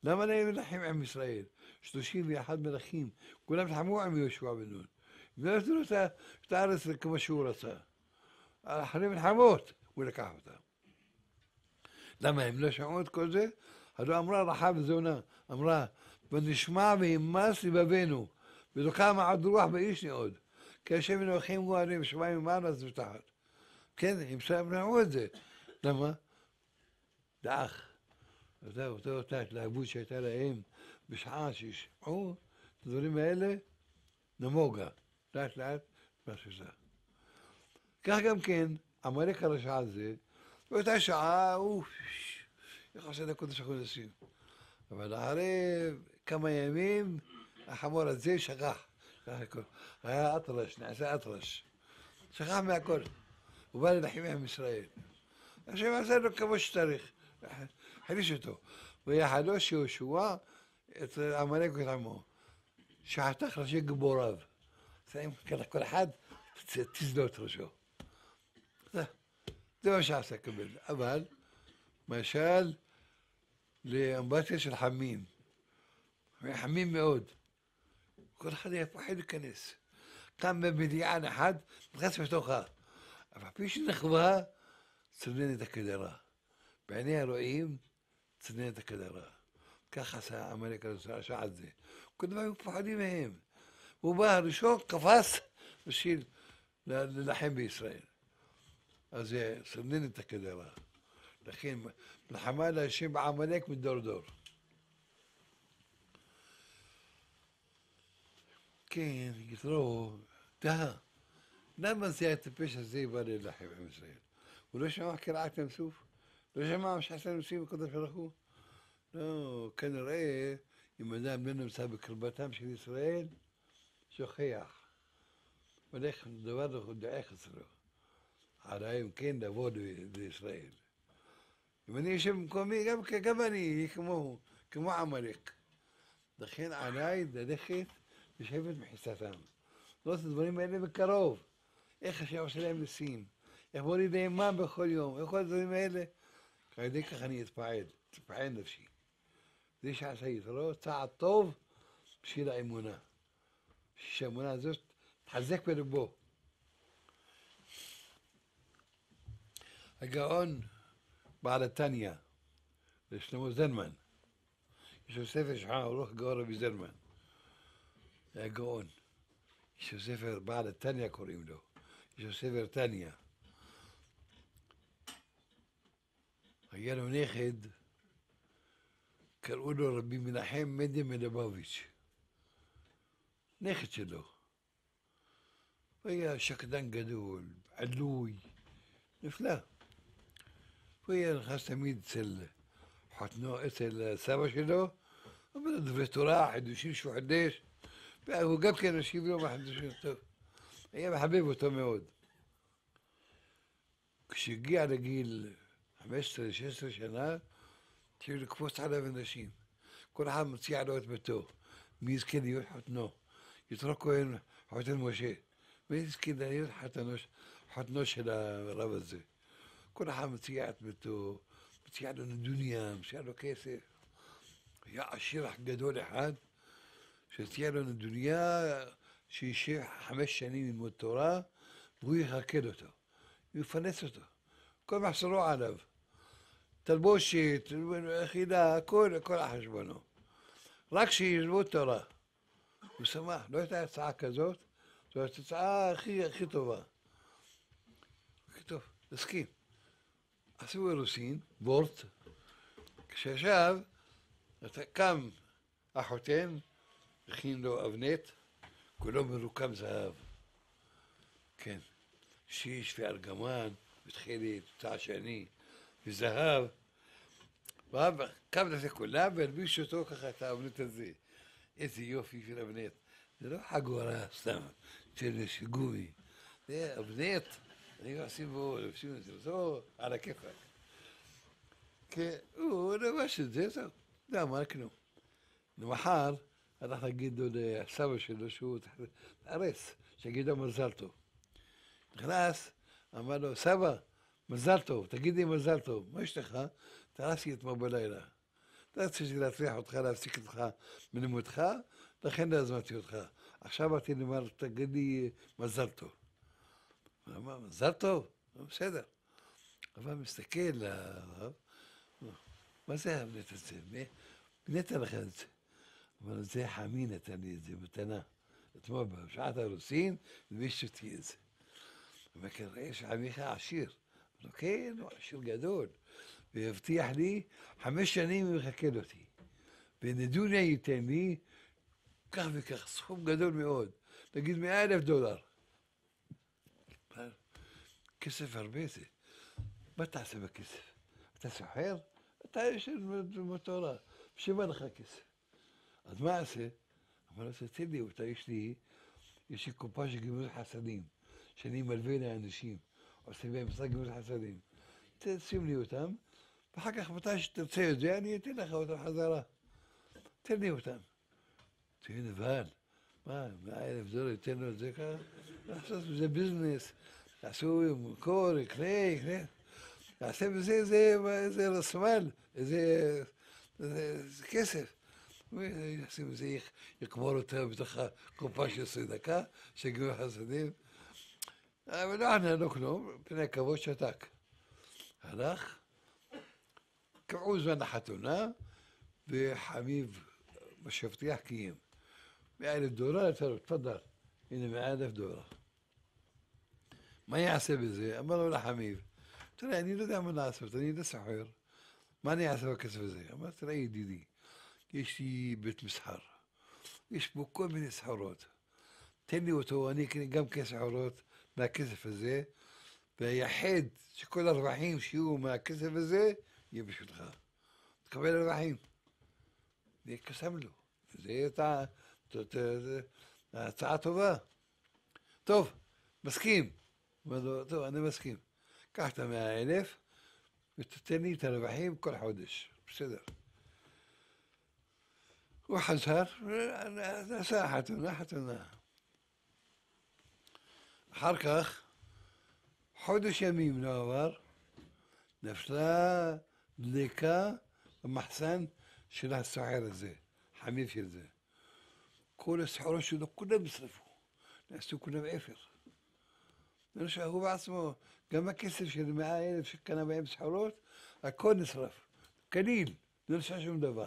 [SPEAKER 1] למה להם מלכים עם ישראל? 31 מלכים, כולם לחמו עם יהושע בן נון. ולא נתנו לו את הארץ כמו שהוא רצה. אחרי מלחמות הוא לקח אותה. למה הם לא שמעו את כל זה? הלוא אמרה רחב זונה, אמרה, ונשמע וימס לבבינו, ולא קמה עד רוח באיש עוד. כי השם אלוהיכם הוא הרי בשמיים ומעלה אז ותחת. כן, הם שמעו את זה. למה? דאח. אותה התלהבות שהייתה להם בשעה שישמעו את הדברים האלה, נמוגה. לאט לאט מהשזה. כך גם כן, עמלק הרשע הזה, באותה שעה, איך עושה לקודש הקודשים. אבל אחרי כמה ימים, החמור הזה שכח. היה אטרש, נעשה אטרש. שכח מהכל. הוא בא לנחם עם ישראל. השם עשה לו כמו שצריך. חליש אותו. ויחדוש יהושע את עמלק ואת עמו. שחתך ראשי גיבוריו. כל אחד תסדו את ראשו. זה מה שעשה קבל. אבל, למשל, לאמבטיה של חמים. חמים מאוד. כל אחד היה פחד להיכנס. קם במדיען אחד, נכנס בתוכה. אבל פי שנחווה, צונן את הקדרה. בעיני הרועים, צונן את הקדרה. כך עשה עמלק הרשע הזה. כל דבר היו פחדים מהם. הוא בא הראשון, קפץ בשביל לנחם בישראל. אז זה צונן את הקדרה. לכן מלחמה להשם בעמלק מדור דור. כן, יתרו, תהה, למה זה הטיפש הזה בא להילחם עם ישראל? הוא לא שמע קריאת ים סוף? לא שמע מה שעשה נושאים בקדוש ברוך הוא? לא, כנראה, אם אדם לא נמצא בקרבתם של ישראל, שוכח. הולך דבר לא דעך אצלו. עליהם כן לבוא לישראל. אם אני יושב במקומי, גם אני אהיה כמו עמלק. לכן עליי ללכת לשבת מחיסתם. לא את הדברים האלה בקרוב. איך השם עושה להם ניסים. איך מוריד להם מים בכל יום. איך כל הדברים האלה. על ידי כך אני אתפעל נפשי. זה שעשה יתרו, צעד טוב בשביל האמונה. שהאמונה הזאת תחזק בלבו. הגאון בעל התניא, לשלמה זלמן, יש לו ספר שחר ארוך גאון רבי זלמן, היה גאון, יש לו ספר בעל התניא קוראים לו, יש לו ספר תניא. היה לו נכד, קראו לו רבי מנחם מנדל מלובביץ', נכד שלו. הוא היה שקדן גדול, עלוי, נפלא. הוא היה נכנס תמיד אצל חותנו, אצל סבא שלו, אומר לו דברי תורה, חידושים שהוא חידש, והוא גם כן השיב לו מהחידושים טוב. היה מחבב אותו מאוד. כשהגיע לגיל 15-16 שנה, התחילו לקפוץ עליו אנשים. כל אחד מציע לו את ביתו. מי יזכה להיות חותנו? יתרו כהן חותן משה. מי יזכה להיות חותנו של הרב הזה? כל אחד מציע את ביתו, מציע לו נדוניה, מציע לו כסף. היה עשיר גדול אחד, שהציע לו נדוניה, שישב 5 שנים ללמוד תורה, והוא יחקד אותו. הוא יפנס אותו. כל מחסורו עליו. תלבושת, אכילה, הכל על חשבונו. רק שילמוד תורה. הוא שמח, לא הייתה הצעה כזאת, זו הצעה הכי טובה. הכי טוב, תסכים. עשו אירוסין, וורט, כשישב, קם החותן, הכין לו אבנט, כולו מרוקם זהב. כן, שיש וארגמן, בתחילת, צע שני, וזהב. קם לזה כולם והלביש אותו ככה את האבנט הזה. איזה יופי של אבנט. זה לא חגורה סתם, של גומי. זה אבנט. אני עושים בו, לבשים את זה, זו על הכיפק. כי הוא לבש את זה, זהו. זה אמרנו. למחר, אנחנו נגידו לסבא שלו שהוא תארס, שיגידו מזל טוב. נכנס, אמר לו, סבא, מזל טוב, תגידי מזל טוב. מה יש לך? תרסתי אתמול בלילה. רציתי להצליח אותך, להפסיק אותך מלימודך, לכן לא הזמנתי אותך. עכשיו אמרתי לי, תגיד לי מזל טוב. הוא אמר, מזל טוב? בסדר. אבל מסתכל עליו, מה זה המנית הזה? מי נתן לך את זה? אבל זה חמי נתן לי את זה מתנה. אתמול בשעת הרוסין, והשתתי את זה. הוא אומר, כנראה שחמיך עשיר. אמר, כן, הוא עשיר גדול. והבטיח לי, 5 שנים הוא מחכה אותי. ונדוניה ייתן לי, כך וכך, סכום גדול מאוד. נגיד $100,000. כסף הרבה זה. מה תעשה בכסף? אתה סוחר? אתה יושב במטורה, בשביל מה לך כסף? אז מה אעשה? אבל אז תן לי אותה, יש לי קופה של גמילות חסדים, שאני מלווה לאנשים, עושה בהם משחק גמילות חסדים. תשים לי אותם, ואחר כך מתי שתרצה את זה, אני אתן לך אותם חזרה. תן לי אותם. תן אבל, מה, $100,000, תן לו את זה ככה? לעשות בזה ביזנס, תעשו מקור, יקנה. יעשה בזה, זה רסמל, זה כסף. ישים בזה, יקבור אותה בתוך הקופה של צדקה, של גמילות חסדים. אבל לא ענה לו כלום, פני הכבוד שתק. הלך, קבעו זמן החתונה, וחמיב בשבטיח קיים. $100,000, אתה לו, תפדל, הנה $100,000. מה יעשה בזה? אמר לו לחמיב, תראה, אני לא יודע מה לעשות, אני לא סוחר. מה אני אעשה בכסף הזה? אמר, תראה ידידי, יש לי בית מסחר, יש בו כל מיני סחורות. תן לי אותו, אני אקנה גם כסחורות מהכסף הזה, והיחד שכל הרווחים שיהיו מהכסף הזה, יהיה בשבילך. תקבל הרווחים. וקסם לו. זו הצעה טובה. טוב, מסכים. אמר לו, טוב, אני מסכים. קח את 100,000 ותתן לי את הרווחים כל חודש. בסדר. הוא חזר, נעשה חתונה. אחר כך, חודש ימים לא עבר, נפלה דליקה במחסן של הסוחר הזה, חמיב של זה. כל הסחורות שלו כולם נשרפו, נעשו כולם אפר. הוא בעצמו, גם הכסף של 100,000 שקנה בהם סחורות, הכל נשרף, כליל, לא נשאר שום דבר.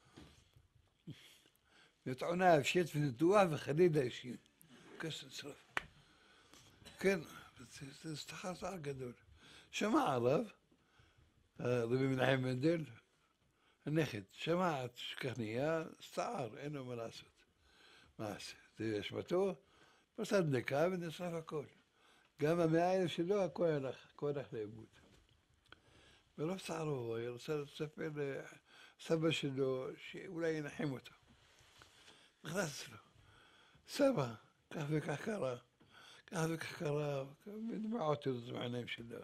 [SPEAKER 1] וטעונה הפשט וניתוח וחלילה אישיים, כסף נשרף. כן, זה צער גדול. שמע עליו, רבי מנחם מנדל, הנכד, שמע שכך נהיה, צער, אין לו מה לעשות. מה עשה? זה אשמתו, פרסה דלקה ונשרף הכל. גם 100,000 שלו, הכל הלך לאיבוד. ולא צערו, הוא רצה לספר לסבא שלו, שאולי ינחם אותו. נכנס לו, סבא, כך וכך קרה. כך וכך קרה, ודמעות ירדו מהעיניים שלו.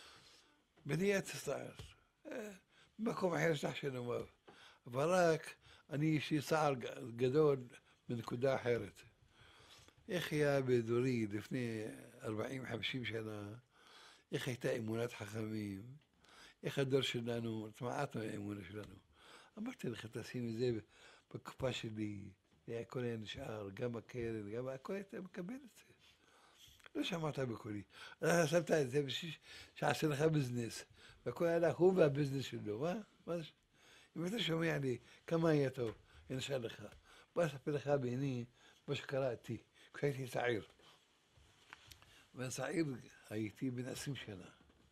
[SPEAKER 1] בני תצטער, במקום אחר יש לך שנאמר, אבל רק יש לי צער גדול בנקודה אחרת. איך היה בדורי לפני 40-50 שנה, איך הייתה אמונת חכמים, איך הדור שלנו, מעט מהאמונה שלנו. אמרתי לך, תשים את זה בקופה שלי, הכל היה נשאר, גם הקרן, גם הכל הייתה מקבל את זה. לא שמעת בקולי. אתה שמת את זה בשביל שעשה לך ביזנס. והכל היה הוא והביזנס שלו. מה? אם אתה שומע לי כמה היה טוב, נשאר לך. בוא אספר לך בעיני מה שקראתי כשהייתי צעיר. והצעיר הייתי בן 20 שנה.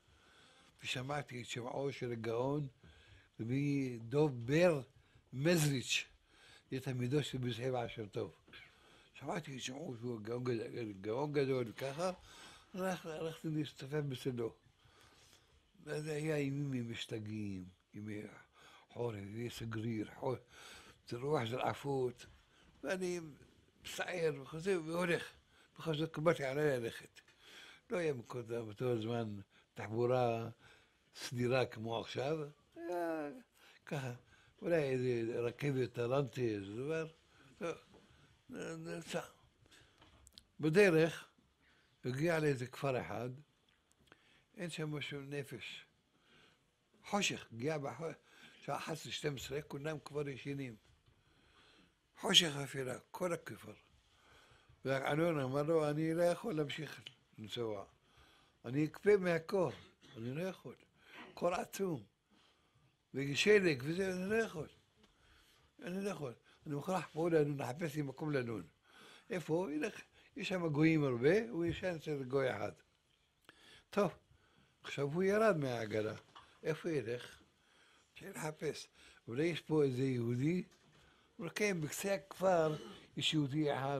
[SPEAKER 1] ושמעתי את שמעו של הגאון רבי דוב בר מזריץ', זה תלמידו של רבי יוסף עשר טוב. שמעתי שמעו שהוא גאון גדול וככה, הלכתי להשתתף בסדו. וזה היה ימים משתגעים, ימי חורף, ימי סגריר, זה רוח של עפות, ואני מסער וחוזר והולך, וחוזר קבלתי עליי ללכת. לא היה באותו זמן תחבורה סדירה כמו עכשיו, היה ככה, אולי איזה רכבת טרנטה, איזה דבר, טוב. נצא. בדרך הגיע לאיזה כפר אחד, אין שם משהו נפש. חושך, הגיע בחושך, שעה 11-12, כולם כבר ישנים. חושך אפלה, כל הכפר. והענון אמר לו, אני לא יכול להמשיך לנסוע. אני אקפה מהקור, אני לא יכול. קור עצום. ושלג וזה, אני לא יכול. אני לא יכול. אני מוכרח פה לנון, לחפש לי מקום לנון. איפה? הוא ילך, יש שם גויים הרבה, הוא ישן אצל גוי אחד. טוב, עכשיו הוא ירד מהעגלה. איפה ילך? צריך לחפש. אולי יש פה איזה יהודי? אבל כן, בקצה הכפר יש יהודי אחד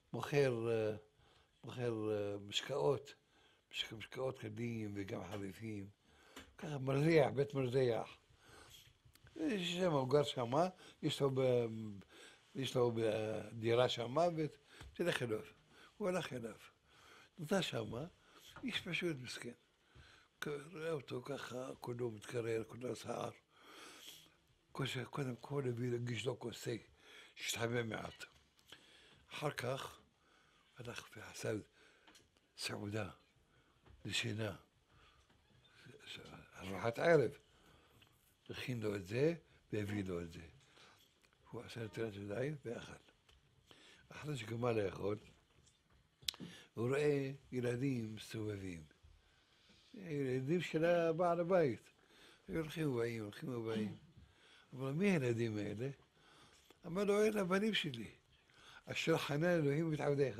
[SPEAKER 1] מוכר משקאות, משקאות קדים וגם חריפים. ככה מרזיח, בית מרזיח. יש שם, הוא גר שמה, יש לו דירה שמה, ותלך אליו. הוא הלך אליו. נמצא שמה, איש פשוט מסכן. ראה אותו ככה, כולו מתקרר, כולו שער. קודם כל הגיש לו כוס תה, שהשתחמם מעט. אחר כך הלך ועשה סעודה לשינה, ארוחת ערב. הכין לו את זה והביא לו את זה. הוא עשה נטילת ידיים ואכל. אחרי שגמר לאכול, הוא רואה ילדים מסתובבים. ילדים של בעל הבית. הולכים ובאים, הולכים ובאים. אבל מי הילדים האלה? אמר לו, אלה הבנים שלי. אשר חנן אלוהים מתעבדיך.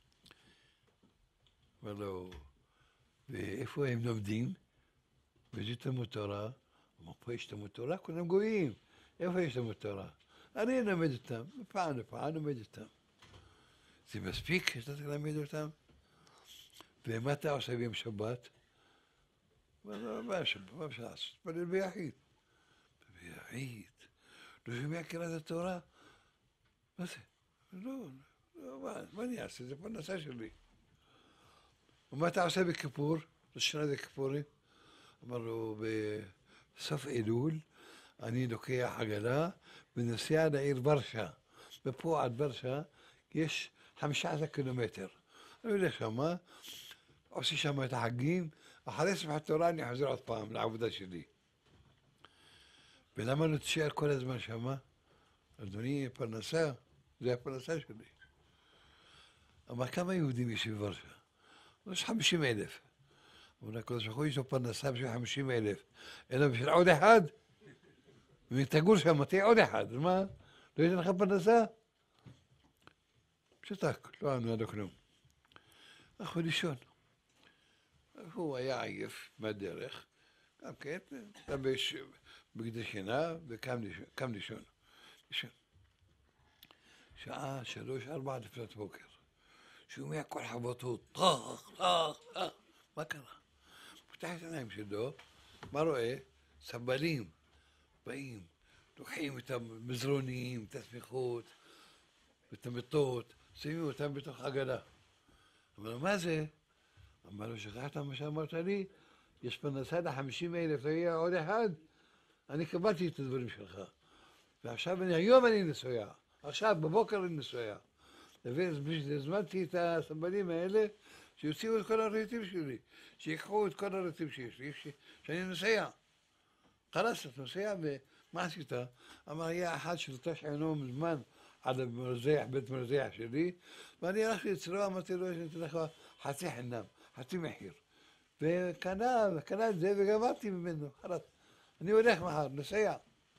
[SPEAKER 1] אמר לו, ואיפה הם לומדים? וזה תלמוד תורה. אמר, פה יש תלמוד תורה, כולם גויים. איפה יש תלמוד תורה? אני אלמד אותם, מפעם לפעם אלמד אותם. זה מספיק שאתה תלמד אותם? ומה אתה עושה ביום שבת? אמר לו, מה שבת? מה אפשר לעשות? תתפלל ביחיד. ביחיד? לא שומע קריאת התורה? מה זה? לא, מה אני אעשה? זה פרנסה שלי. ומה אתה עושה בכיפור? לשנה זה כיפורים? אמר לו, בסוף אלול אני לוקח עגלה ונוסע לעיר ורשה. ופה עד ורשה יש 15 קילומטר. אני הולך שמה, עושה שם את החגים, אחרי שמחת תורה אני חוזר עוד פעם לעבודה שלי. ולמה לא תשאר כל הזמן שמה? אדוני, פרנסה, זה הפרנסה שלי. אמר, כמה יהודים יש בוורשה? יש 50,000. אבל הקדוש ברוך הוא יש לו פרנסה בשביל 50,000. אלא בשביל עוד אחד? ואם תגור שם, תהיה עוד אחד. מה? לא יש לך פרנסה? שתק, לא ענו לו כלום. הלכו לישון. הוא היה עייף מהדרך, גם כן, לבש בגדי שינה וקם לישון. שעה 3-4 לפנות בוקר. שומע כל חבוטות, טח, טח, טח. מה קרה? פותח את העיניים שלו, מה רואה? סבלים באים, לוקחים את המזרונים, את השמיכות, את המיטות, שמים אותם בתוך עגלה. אמר לו, מה זה? אמר לו, שכחת מה שאמרת לי? יש פרנסה ל50,000, תהיה עוד אחד? אני קבלתי את הדברים שלך. ועכשיו, היום אני נוסע. עכשיו, בבוקר אני נוסע. והזמנתי את הסבלים האלה, שיוציאו את כל הרהיטים שלי, שיקחו את כל הרהיטים שיש לי, שאני נוסע. חלאס, אתה נוסע, ומה עשית? אמר, היה אחד שלטש עינו מזמן על המרזח, בית מרזח שלי, ואני הלכתי אצלו, אמרתי לו, אני אתן לך חצי חינם, חצי מחיר. וקנה את זה וגמרתי ממנו, חלאס. אני הולך מחר, נוסע.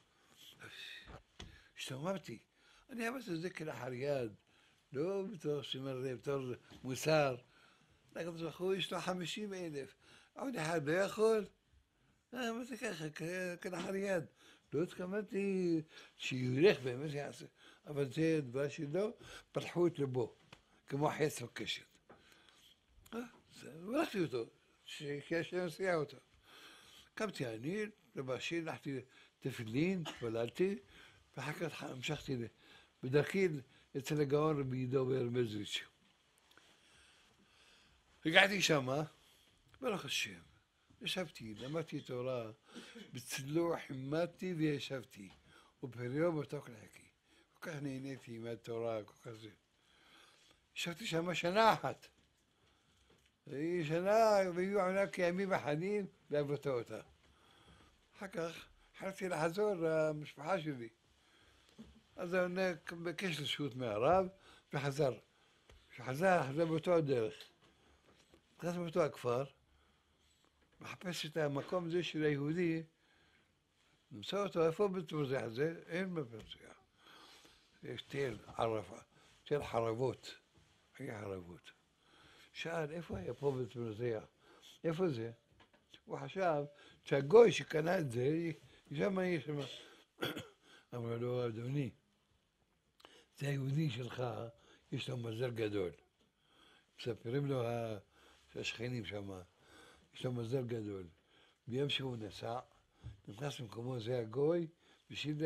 [SPEAKER 1] השתוממתי. אני אמרתי את זה כלאחר יד, לא בתור שמראה, בתור מוסר. לקדוש ברוך הוא יש לו 50,000. עוד אחד לא יכול? אמרתי ככה, כלאחר יד. לא התכוונתי שילך באמת יעשה. אבל זה דבר שלו, פתחו את ליבו, כמו חץ וקשת. הלכתי אותו, שנסיע אותו. קמתי אני, לבשי, הלכתי תפילין, התפללתי, ואחר כך המשכתי בדרכי אצל הגאון רבי עידו ברמזריץ'. הגעתי שמה, ברוך השם, ישבתי, למדתי תורה, בצלו חימדתי וישבתי, ובפריו בתוק לחכי. כל כך נהניתי מהתורה, כל כך זה. ישבתי שמה שנה אחת. שנה, והיו עונה כימים אחדים, ועבדתי אותה. אחר כך החלטתי לחזור למשפחה שלי. אז אני ביקש רשות מהרב וחזר. חזר באותו הדרך. נכנס באותו הכפר, מחפש את המקום הזה של היהודי, נמצא אותו, איפה בית מרזח הזה? אין בית מרזח. יש תל ערפה, תל חרבות, היה חרבות. שאל, איפה היה פה בית מרזח? איפה זה? הוא חשב שהגוי שקנה את זה, שם יש שם. אמר לו, אדוני, זה היהודי שלך, יש לו מזל גדול. מספרים לו השכנים שם, יש לו מזל גדול. ביום שהוא נסע, נכנס למקומו זה הגוי, בשביל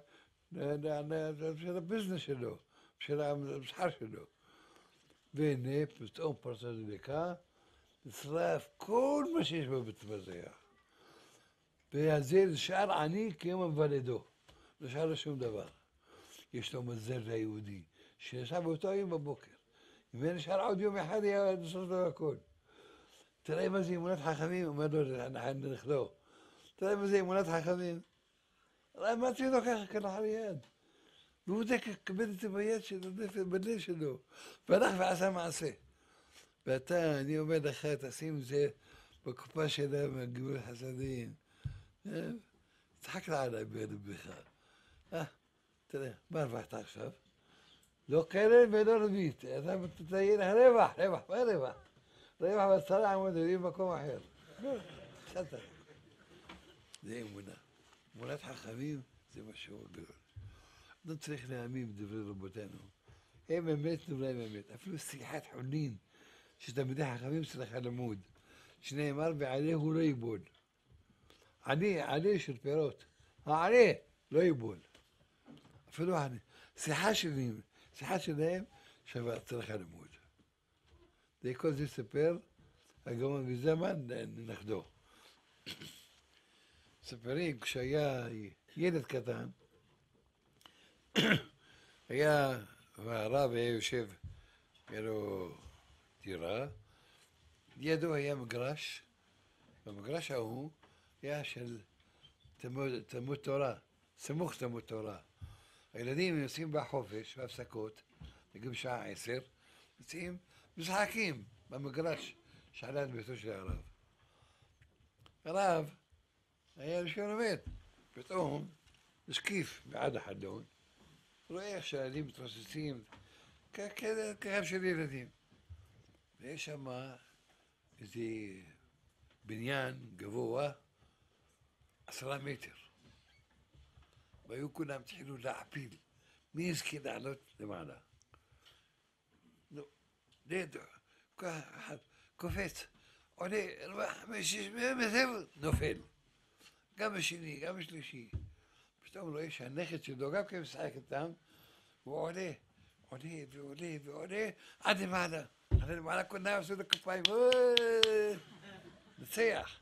[SPEAKER 1] הביזנס שלו, בשביל המסחר שלו. והנה, פתאום פרצה דלקה, נשרף כל מה שיש בבית מרזח. וזה נשאר עני כיום המוולדו, לא נשאר לו שום דבר. יש לו מזל ליהודי, שנסע באותו יום בבוקר. אם היה נשאר עוד יום אחד, היה נשרף לו הכל. תראה מה זה אמונת חכמים, אומר לו נכדו. תראה מה זה אמונת חכמים. אמרתי לו ככה, כלאחר יד. והוא זה כבד את זה ביד שלו, בלב שלו. והלך ועשה מעשה. ואתה, אני אומר לך, תשים את זה בקופה שלה מהגבול החסדים. צחקת עליי בלבך. תראה, מה הרווחת עכשיו? לא קרן ולא ריבית. אתה תציין הרווח, מה הרווח? רווח בצרה עמוד, יודעים במקום אחר. בסדר. זה אמונה. אמונת חכמים זה משהו גדול. לא צריך להאמין בדברי רבותינו. הם אמת, דבריהם אמת. אפילו שיחת חולין, שתלמידי חכמים צריך ללמוד. שנאמר בעלה הוא לא ייבול. עלה של פירות. העלה לא ייבול. אפילו שיחה שלהם שווה צריך ללמוד. זה כל זה ספר הגאון מזמן לנכדו. ספרים, כשהיה ילד קטן, והרב היה יושב, היה לו דירה, לידו היה מגרש, במגרש ההוא היה של תלמוד תורה, סמוך תלמוד תורה. הילדים יוצאים בחופש, בהפסקות, נגיד בשעה 10, יוצאים משחקים במגרש שעלה ביתו של הרב. הרב היה יושב לומד, פתאום משקיף בעד החלון, רואה איך שהילדים מתרוססים, ככה של ילדים. ויש שם איזה בניין גבוה, 10 מטר. והיו כולם התחילו להעפיל, מי יזכה לעלות למעלה? לידו, אחד קופץ, עולה, 5-6 נופל. גם השני, גם השלישי. פתאום רואה שהנכד שלו גם כן משחק איתם, הוא עולה, עד למעלה. עד למעלה כולם עשו את הכפיים, נצח.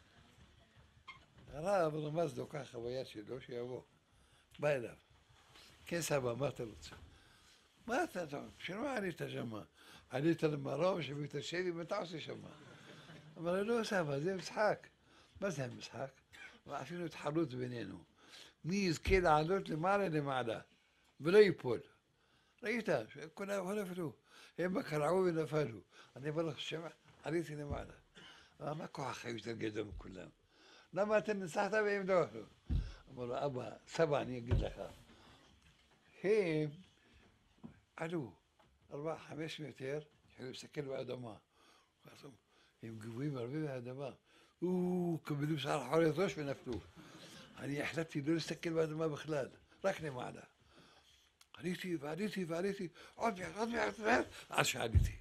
[SPEAKER 1] הרב רמז לו ככה ביד שלו שיבוא. בא אליו. כן סבא, מה אתה רוצה? מה אתה אומר? בשביל מה עלית שמה? עלית למרום שבית השבי, מה אתה עושה שמה? אמר לו, לא סבא, זה משחק. מה זה המשחק? אפילו התחרות בינינו. מי יזכה לעלות למעלה, ולא ייפול. ראית, כולם נפלו. הם קרעו ונפלו. אני ברוך השם, עליתי למעלה. אבל מה כוח יותר גדול מכולם? למה אתה ניצחת והם לא אכלו? אמר לו, אבא, סבא, אני אגיד לך. הם עלו 4-5 מטר, התחילו להסתכל באדמה. הם גבוהים הרבה מהאדמה. כבדו שער חורת ראש ונפלו. אני החלטתי לא להסתכל באדמה בכלל, רק למעלה. עליתי, עוד מעט, עד שעליתי.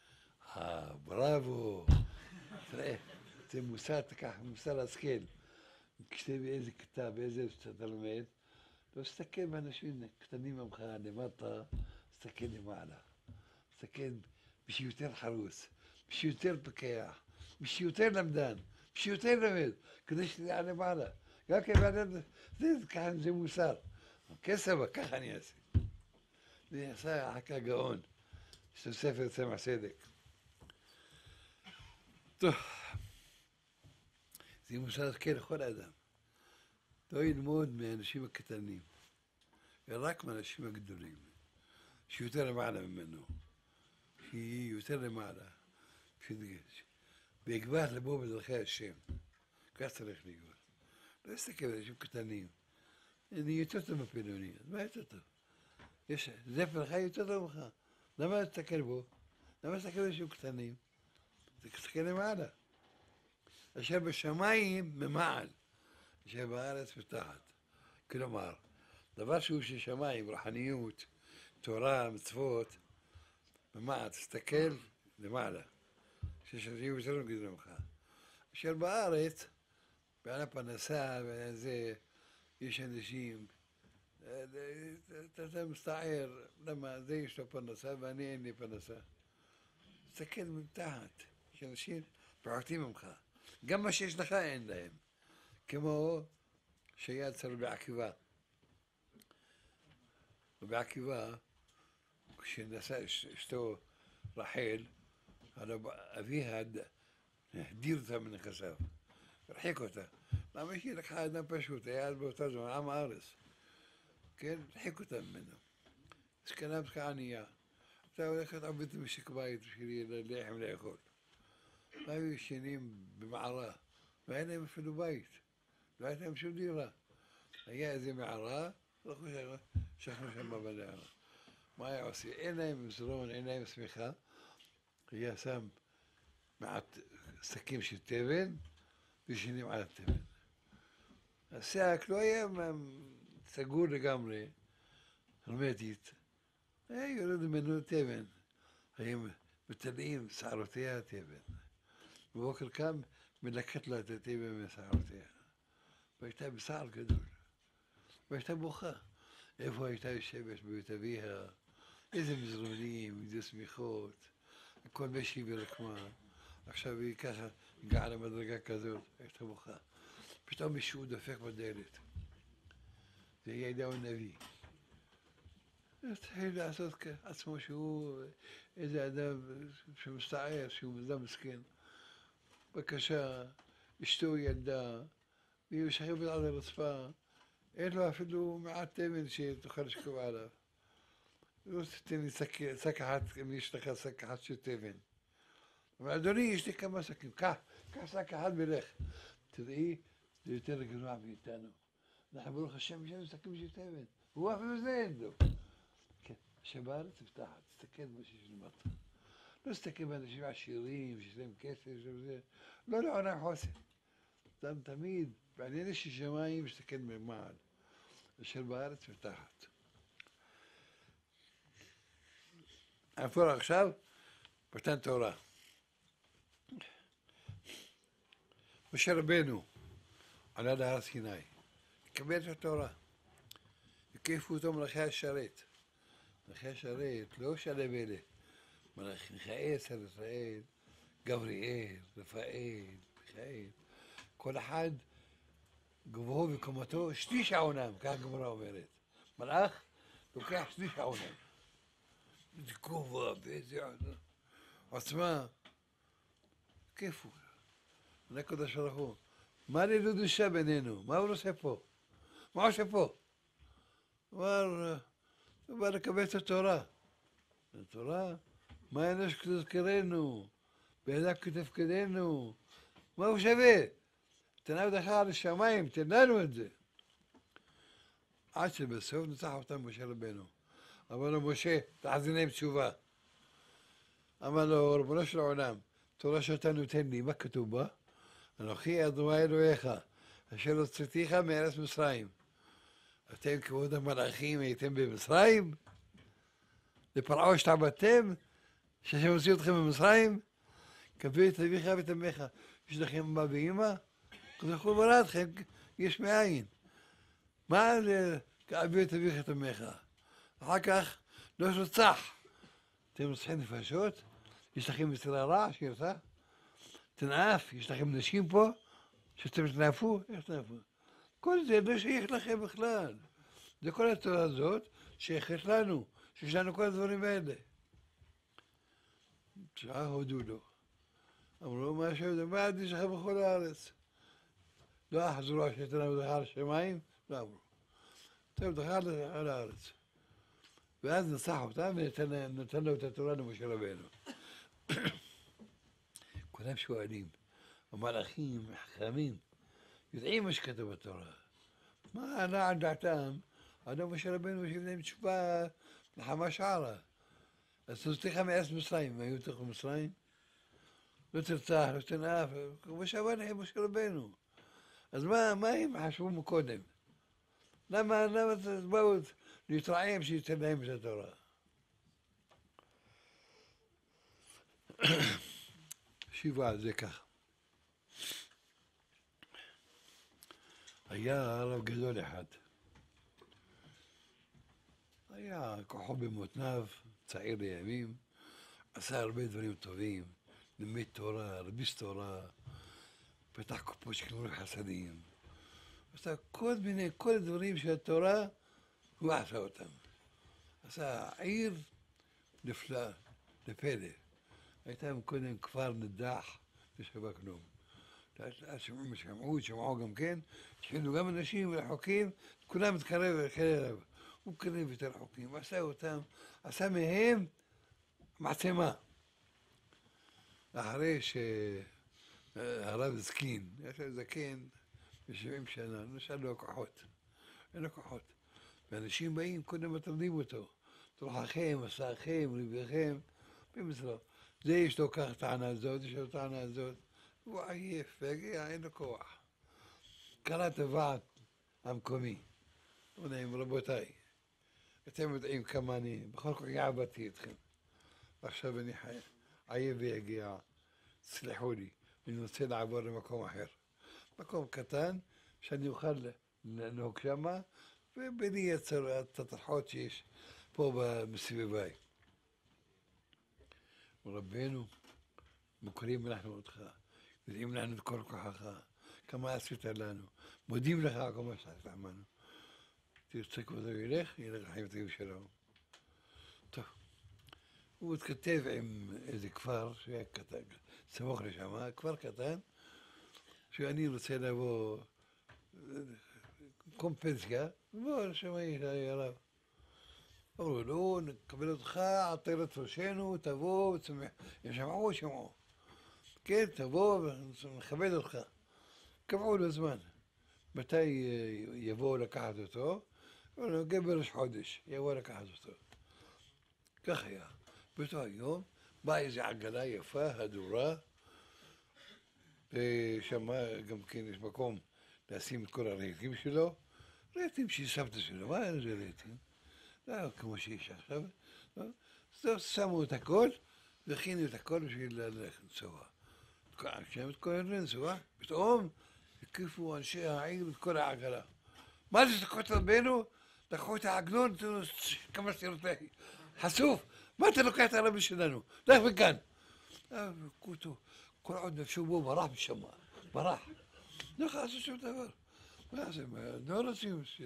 [SPEAKER 1] בראבו. תראה, זה מוסר, תקח מוסר השכל. כשאתה באיזה כתב, באיזה שאתה לומד, לא תסתכל באנשים קטנים ממך למטה, תסתכל למעלה. תסתכל בשביל יותר חרוץ, בשביל יותר פקח, בשביל יותר למדן, בשביל יותר לומד, כדי שתדע למעלה. גם כן, ככה זה מוסר. כן סבא, ככה אני אעשה. זה עשה אחר כך גאון, יש לו ספר צמח צדק. טוב, זה מוסר השכל לכל אדם. לא ללמוד מהאנשים הקטנים, אלא רק מהאנשים הגדולים, שיותר למעלה ממנו, שהיא יותר למעלה, ויגבח לבוא בדרכי השם, כך צריך להיות. לא להסתכל על אנשים קטנים, אני יותר טוב בפילוני, אז מה יותר טוב? יש זפר חי יותר טוב ממך, למה להסתכל בו? למה להסתכל על אנשים קטנים? תסתכל למעלה. אשר בשמיים ממעל, אשר בארץ מתחת. כלומר, דבר שהוא של שמיים, רוחניות, תורה, מצוות, ממעל, תסתכל למעלה. שיש אנשים יותר גדולים ממך. אשר בארץ, בעל הפרנסה, וזה, יש אנשים, אתה מסתער, למה זה יש לו פרנסה ואני אין לי פרנסה. תסתכל מתחת, יש אנשים פחותים ממך. גם מה שיש לך אין להם. כמו שהיה אצל רבי עקיבא. רבי עקיבא, כשנשא אשתו רחל, אביה הדיר אותה מנכסיו, הרחיק אותה. למה שהיא לקחה אדם פשוט, היה אז באותה זמן, עם הארץ. כן, הרחיק אותה ממנו. זקנה מסכה ענייה. אתה הולכת עובדת במשק בית בשביל לחם לאכול. היו ישנים במערה, ואין להם אפילו בית. לא הייתה להם שום דירה. היה איזה מערה, שכנו שם בנערה. מה היה עושה? אין להם מזרון, אין להם שמיכה. היה שם מעט שקים של תבן, וישנים על התבן. השק לא היה סגור לגמרי, הרמטית. היה יורד ממנו תבן. היו מטלאים שערותיה תבן. בבוקר קם, מלקט לה את התבן משערותיה. והייתה בסער גדול. והייתה בוכה. איפה הייתה יושבת בבית אביה? איזה מזרונים, איזה שמיכות. הכל משי ורקמה. עכשיו היא ככה הגעה למדרגה כזאת, הייתה בוכה. פתאום מישהו דופק בדלת. זה היה אליהו הנביא. התחיל לעשות עצמו שהוא איזה אדם שמסתער, שהוא אדם מסכן. בבקשה, אשתו ילדה, והיא שכבת על הרצפה, אין לו אפילו מעט תבן שתוכל לשכב עליו. לא תתן לי שק אחת, אם יש לך שק אחת של תבן. אבל אדוני, יש לי כמה שקים, קח שק אחד ולך. תראי, זה יותר גרוע מאיתנו. אנחנו ברוך השם, יש לנו שקים של תבן, והוא אפילו זה אין לו. כן, שבארץ נפתחת, תסתכל מה שיש למטה. לא תסתכל באנשים עשירים, שיש להם כסף, וזה. לא לעולם חוסן. אדם תמיד, בעניין של שמיים, מסתכל ממעל. אשר בארץ מתחת. נעבור עכשיו, מתן תורה. משה רבנו עלה להר סיני, קיבל את התורה. הקיפו אותו מלאכי השרת. מלאכי השרת, לא שלם אלה. מיכאל, שר ישראל, גבריאל, רפאל, מיכאל. כל אחד גבוהו וקומתו שליש העולם, כך הגמרא אומרת. מלאך לוקח שליש העולם. איזה כובע ואיזה עוצמה. כיף הוא. עונה הקדוש ברוך הוא. מה לדודושה בינינו? מה הוא עושה פה? מה הוא עושה פה? הוא בא לקבל את התורה. התורה? מה אנוש כתזכרנו? בידיו כתפקדנו? מה הוא שווה? תנה בדרך על השמיים, תן לנו את זה. עד שבסוף נצח אותם משה רבנו. אמר לו משה, תחזיר להם תשובה. אמר לו, ריבונו של עולם, תורה שאתה נותן לי, מה כתוב בה? אנוכי אדוני אלוהיך, אשר הוצאתיך מארץ מצרים. אתם כבוד המלאכים הייתם במצרים? לפרעה השתעבדתם? שהשם הוציא אתכם במצרים? כבד את אביך ואת אמך. יש לכם אבא ואמא? כזכור בראתכם, יש מאין. מה זה כבד את אביך ואת אמך? אחר כך לא שרצח. אתם רוצחים נפשות? יש לכם יצרה רע שירצח? תנאף, יש לכם נשים פה? שאתם תנאפו? איך תנאפו? כל זה לא שייך לכם בכלל. זה כל התורה הזאת שייכת לנו, שיש לנו כל הדברים האלה. שעה הודו לו. אמרו מה השם, מה עדיף שלך בכל הארץ? לא יחזרו השייטן ודחר השמיים, לא אמרו. טוב, דחר על הארץ. ואז נצח אותם ונתן לו את התורה למשה רבנו. כולם שואלים, המלאכים, חכמים, יודעים מה שכתוב בתורה. מה עלה על דעתם? עד משה רבנו משיב להם תשובה נחמה שערה. אז תוצאתך מארץ מצרים, היו בתוך מצרים? לא תרצח, לא תנאף, כמו שאמר להם משה רבנו. אז מה הם חשבו מקודם? למה באו להתרעם שייתן להם את התורה? שיבו על זה ככה. היה רב גדול אחד. היה כוחו במותניו, צעיר לימים, עשה הרבה דברים טובים, לימד תורה, הרביץ תורה, פתח קופות של גמילות חסדים. עשה כל הדברים של התורה, הוא עשה אותם. עשה עיר נפלאה, לפלא. הייתה קודם כפר נדח ושווה כלום. שמעו גם כן, התחילו גם אנשים ורחוקים, כולם מתקרב אליו. הוא קרב יותר רחוקים, עשה אותם, עשה מהם מעצמה. אחרי שהרב זקין, יש לו זקן ב-70 שנה, נשאר לו כוחות, אין לו כוחות. ואנשים באים, קודם מטרדים אותו. תרוחכם, מסעכם, רביכם, במזרח. זה יש לו כך טענה זאת, יש לו טענה זאת. הוא עייף, והגיע, אין לו כוח. קרא את הוועד המקומי. אומרים, רבותיי, אתם יודעים כמה אני, בכל כך עבדתי אתכם. ועכשיו אני עייף ויגיע, סלחו לי, אני רוצה לעבור למקום אחר. מקום קטן, שאני אוכל לנהוג שמה, ובלי יצר את התרחות שיש פה בסביביי. רבנו, מוכרים אנחנו אותך, יודעים לנו את כל כוחך, כמה עשית לנו, מודים לך על כל מה שעשית עמנו. תרצה כבודו ילך לחיים טובים שלום. טוב, הוא התכתב עם איזה כפר שהיה קטן, סמוך לשם, כפר קטן, שאני רוצה לבוא, מקום פנסיה, בוא לשם היה רב. אמרו לו, נקבל אותך, עטרת ראשנו, תבוא, הם שמעו. כן, תבוא ונכבד אותך. קבעו לו זמן. מתי יבואו לקחת אותו? אמרו לו, בראש חודש, יבואו לקחת אותו. כך היה. באותו היום באה איזו עגלה יפה, הדורה, ושם גם כן יש מקום לשים את כל הרהיטים שלו. רהיטים שסבתא שלו, מה זה רהיטים? לא כמו שיש עכשיו. אז שמו את הכל, והכינו את הכל בשביל ללכת לנסוע. כשהם התכוננו לנסוע, פתאום הקיפו אנשי העיר את כל העגלה. מה זה לקחו את רבנו? לקחו את העגלון, כמה שתראה, חשוף, מה אתה לוקח את הרבי שלנו? לך מכאן. כל עוד נפשו בו ברח משם, ברח. לא יכול לעשות שום דבר. מה זה, לא רוצים ש...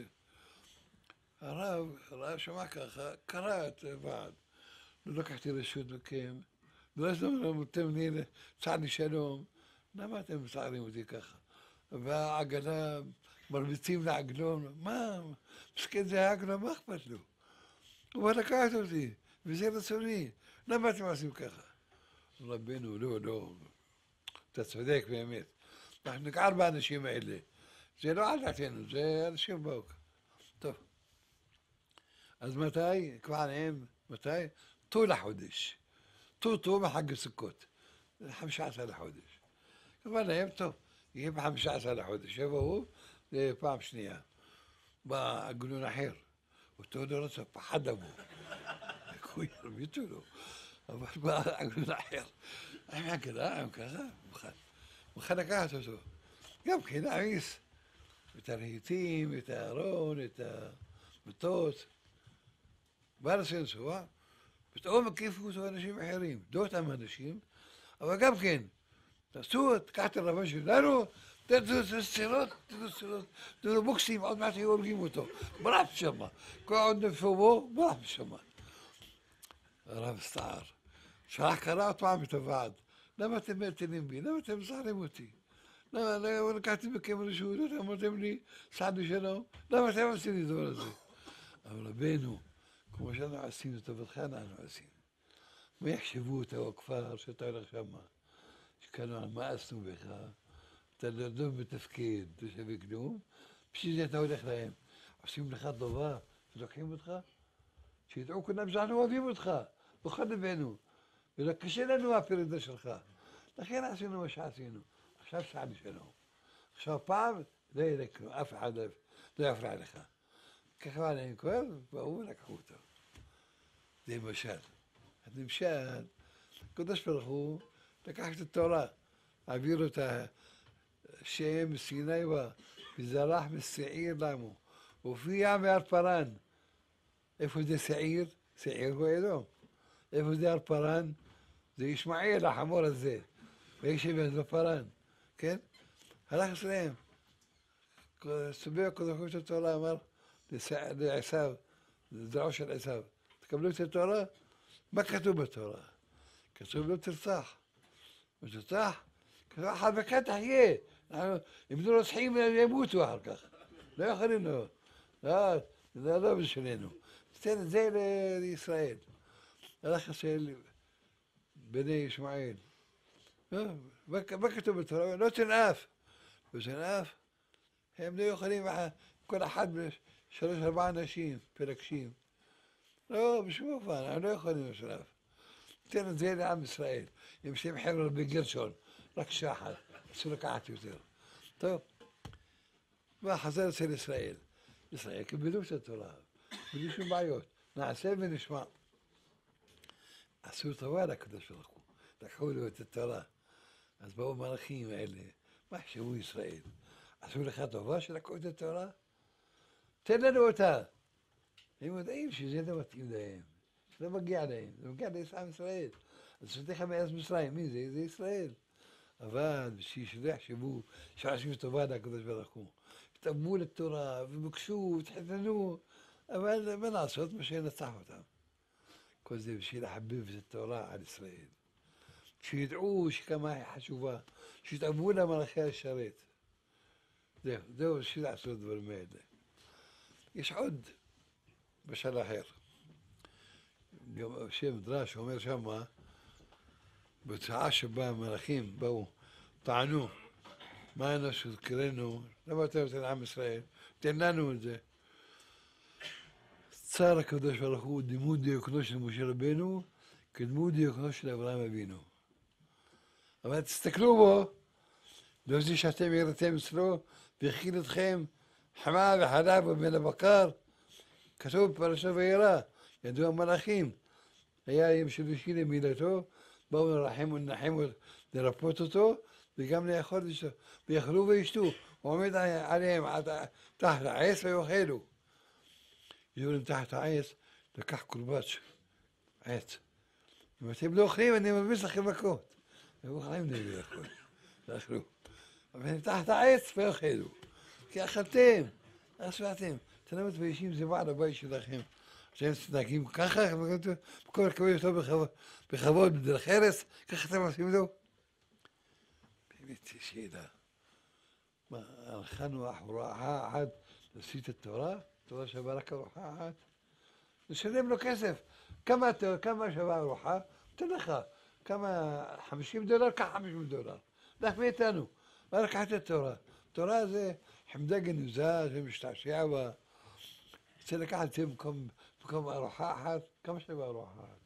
[SPEAKER 1] הרב שמע ככה, קרא את ועד. לא לקחתי רשות מכם, לא אתם צעד לי שלום. למה אתם מצערים אותי ככה? והעגלה, מרביצים לעגלון, מה? מסכן זה העגלה, מה אכפת לו? הוא בא לקחת אותי, וזה רצוני. למה אתם עושים ככה? רבנו, לא, אתה צודק באמת. אנחנו נקער באנשים האלה. זה לא על דעתנו, זה אנשים באו. טוב. אז מתי? כבר עליהם, מתי? טול החודש. טו בחג הסוכות. 15 לחודש. כבר להם, טוב, יהיה ב-15 לחודש. יבואו, זה פעם שנייה. בא עגלון אחר. אותו לא רצה, פחד אבו. הוא ירביצו לו. אבל בא עגלון אחר. עם עגלה, עם ככה, מוכן לקחת אותו. גם כן להעמיס את הרהיטים, את הארון, את המטוס. בא לנסוע, פתאום הקיפו אותו אנשים אחרים, לא אותם אנשים, אבל גם כן, תעשו, תקח את הרבן שלנו, תעשו סצירות, תעשו בוקסים, עוד מעט היו הורגים אותו, ברח שמה, כל עוד נפו בו, ברח שמה. הרב סער, שלח קרא עוד פעם את הוועד, למה אתם מטילים בי? למה אתם מסערים אותי? למה לקחתי מכם רשות, אמרתם לי, סעד ושלום, למה אתם עושים לי את הדבר הזה? אבל רבנו, כמו שאנחנו עשינו טובתך, אנחנו עשינו. מה יחשבו אותו הכפר שאתה הולך שמה? שקנו על מאסנו בך, אתה לא מתפקד, אתה שווה כלום, בשביל זה אתה הולך להם. עושים לך טובה, לוקחים אותך, שידעו כולם שאנחנו אוהבים אותך, בכל לבנו, וקשה לנו הפרידה שלך. לכן עשינו מה שעשינו. עכשיו סעד ושלום. עכשיו פעם לא יהיה כלום, אף אחד לא יפריע לך. ככה עליהם כואב, באו ולקחו אותו. זה משל. הנמשל, הקדוש ברוך הוא לקח את התורה, העביר אותה שם מסיני וזרח משעיר למו, הופיע מהר פרן. איפה זה שעיר? שעיר הוא אדום. איפה זה הר פרן? זה ישמעאל, החמור הזה. וישב בפרן, כן? הלך אצלם. סובב הקדוש ברוך הוא את התורה, אמר לעשיו, זרעו של עשיו, תקבלו את התורה? מה כתוב בתורה? כתוב לא תרצח. לא תרצח? כתוב חזקה תחיה. אם לא רוצחים ימותו אחר כך. לא יכולים לו. זה לא בשבילנו. תן את זה לישראל. הלך אצל בני ישמעאל. מה כתוב בתורה? לא תנאף. לא תנאף. הם לא יכולים, כל אחד בשלוש ארבעה אנשים, פלגשים. לא, בשום אופן, הם לא יכולים לשלב. תן את זה לעם ישראל. אם שהם חבר'ה בגרשון, רק שחר, אסור לקחת יותר. טוב, וחזר אצל ישראל. ישראל קיבלו את התורה, בלי שום בעיות. נעשה ונשמע. עשו טובה לקדוש ברוך הוא, לקחו לו את התורה. אז באו מלאכים האלה, מה יחשבו ישראל? עשו לך טובה שלקחו את התורה? תן לנו אותה. הם יודעים שזה לא מתאים להם, שלא מגיע להם, זה מגיע לעם ישראל. אז שותיך מארץ מצרים, מי זה? זה ישראל. אבל בשביל שלא יחשבו שעשו טובה לקדוש ברוך הוא. התאמו לתורה וביקשו, התחתנו, אבל מה לעשות? מה שנצח אותם. כל זה בשביל לחבב את התורה על ישראל. שידעו שכמה היא חשובה, שיתאמו למלאכי השרת. זהו, בשביל לעשות דברים האלה. יש עוד משל אחר. שם מדרש אומר שמה, בשעה שבה המלאכים באו, טענו, מה אנו שזכרנו, למה אתה נותן לעם ישראל? תן לנו את זה. צר הקדוש ברוך הוא דמות דיוקנו של משה רבנו, כדמות דיוקנו של אברהם אבינו. אבל תסתכלו בו, לא זה שאתם ירדתם אצלו, והכין אתכם חמה וחלב ובן הבקר. כתוב בפרשת וירא, ידעו המלאכים, היה יום שלישי למילתו, באו לנחם לרפות אותו, וגם לאכול אשתו, ויאכלו וישתו, הוא עומד עליהם תחת העץ ויאכלו. יורדים תחת העץ, לקח קורבץ, עץ. אם אתם לא אוכלים, אני מרביץ לכם מכות. הם אוכלים נגד לאכול, לאכלו. אבל הם תחת העץ ויאכלו. כי אכלתם, איך שבעתם. אתם לא מתביישים, זה בעל הבית שלכם. אתם מתנהגים ככה, בכל הכבוד אותו בכבוד, בדרך ארץ, ככה אתם עושים לו? באמת, שאלה. מה, הלכנו ארוחה אחת להוציא את התורה? תורה שווה רק ארוחה אחת? נשלם לו כסף. כמה שווה ארוחה? תן לך. כמה, $50? קח $50. לך מאיתנו. מה לקחת את התורה? תורה זה חמדה גנוזה, זה משתעשע בה. רוצה לקחת את זה במקום ארוחה אחת? כמה שווה ארוחה אחת?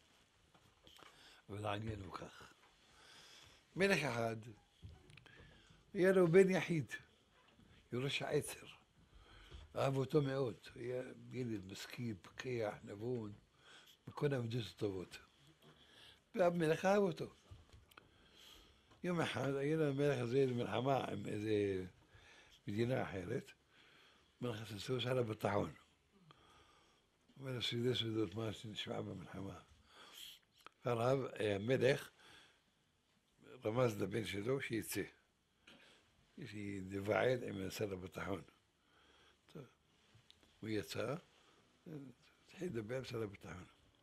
[SPEAKER 1] אבל העניין הוא כך. מלך אחד, היה לו בן יחיד, יורש העצר. אהב אותו מאוד, היה ילד משכיל, פקח, נבון, מכל העבודות הטובות. והמלך אהב אותו. יום אחד היה למלך הזה מלחמה עם איזה מדינה אחרת, מלך הסוס על הביטחון. אומר לו סודות מה שנשמע במלחמה. הרב, המלך, רמז לבן שלו שיצא. יש לי לבעל עם שר הביטחון. טוב, הוא יצא, התחיל לדבר עם שר הביטחון.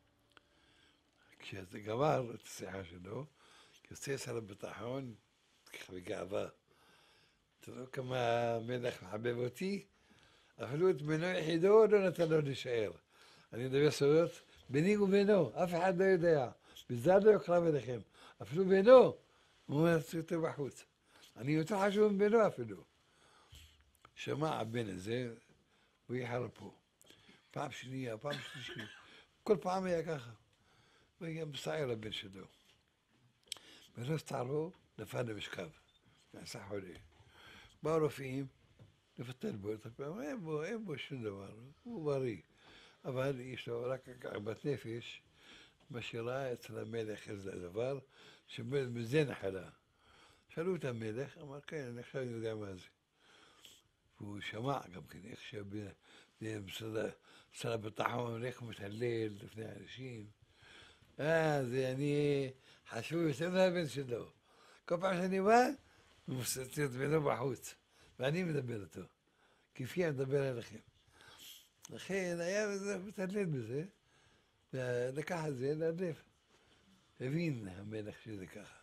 [SPEAKER 1] כשזה גמר את השיחה שלו, יוצא שר הביטחון, ככה בגאווה, תראו כמה המלך מחבב אותי, אפילו את בנו יחידו לא נתן לו להישאר. אני מדבר סודות ביני ובינו, אף אחד לא יודע. בזה לא יקרב אליכם. אפילו בינו, הוא אומר, יותר בחוץ. אני יותר חשוב מבינו אפילו. שמע הבן הזה, הוא יחר פה. פעם שנייה, פעם שלישית. כל פעם היה ככה. וגם מסער לבן שלו. ולא הסתערו, נפל למשכב. נעשה חולה. באו רופאים, לפטל בו, אין בו שום דבר, הוא בריא. אבל יש לו רק עוגמת נפש, משאירה אצל המלך איזה דבר, שבזה נחלה. שאלו את המלך, אמר כן, אני עכשיו יודע מה זה. והוא שמע גם כן, איך ששר הביטחון הולך ומתהלל לפני אנשים. זה אני חשוב יותר מהבן שלו. כל פעם שאני בא, הוא מסתיר את בנו בחוץ, ואני מדבר איתו, כפי אני מדבר אליכם. לכן היה מתהלל בזה, ולקח את זה ללב. הבין המלך שזה ככה.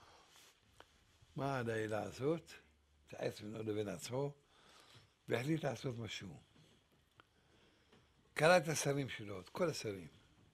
[SPEAKER 1] מה עליי לעשות? התייעץ בינו לבין עצמו, והחליט לעשות משהו. קרא את השרים שלו, את כל השרים.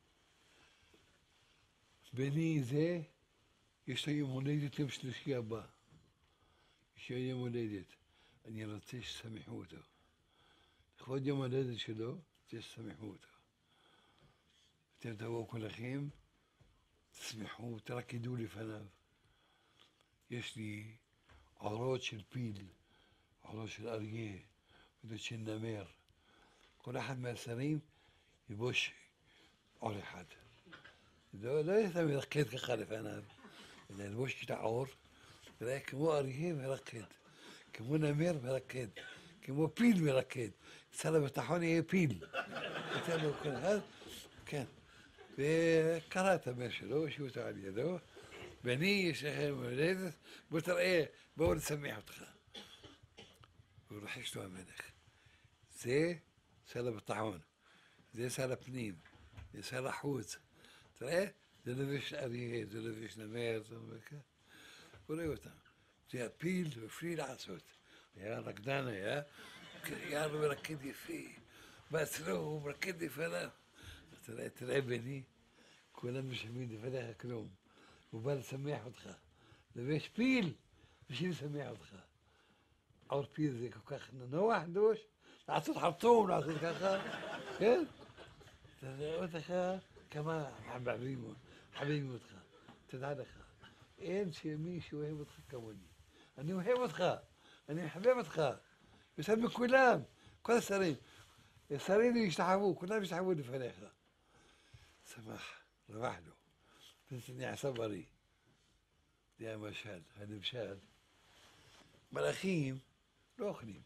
[SPEAKER 1] בני זה, יש לו יום הולדת יום שלישי הבא. יש לו יום הולדת. אני רוצה שתשמחו אותו. לכבוד יום הולדת שלו, רוצה שתשמחו אותו. אתם תבואו כולכם, תשמחו, תרקדו לפניו. יש לי עורות של פיל, עורות של אריה, עורות של נמר. כל אחד מהשרים יבוש עור אחד. לא יתה מרקד ככה לפניו, אלא ילבוש את העור, וראה כמו אריה מרקד, כמו נמר מרקד, כמו פיל מרקד. שר הביטחון יהיה פיל. נתן לו כל אחד, כן. וקרא את הבן שלו, השאיר אותו על ידו, ואני, יש לכם הולדת, בוא תראה, בואו נשמח אותך. והוא רוחש לו המלך. זה שר הביטחון, זה שר הפנים, זה שר החוץ. תראה, זה לבש אריה, זה לבש נמר, זה מבקר. הוא רואה אותם. זה הפיל ופרי לעשות. היה רקדן, היה מרקד יפה. בעצמו הוא מרקד לפניו. תראה בני, כולם משלמים לפניך כלום. הוא בא לשמח אותך. לבש פיל בשביל לשמח אותך. עור פיל זה כל כך נוח, דוש. לעשות חרטום, לעשות ככה. כן? תראה אותך. כמה חביבים אותך, תדע לך, אין שמי שאוהב אותך כמוני. אני אוהב אותך, אני מחבב אותך, יותר מכולם, כל השרים. השרים ישתחוו, כולם ישתחוו לפניך. שמח, רווח לו, נעשה בריא. זה המשל, הנמשל. מלאכים לא אוכלים.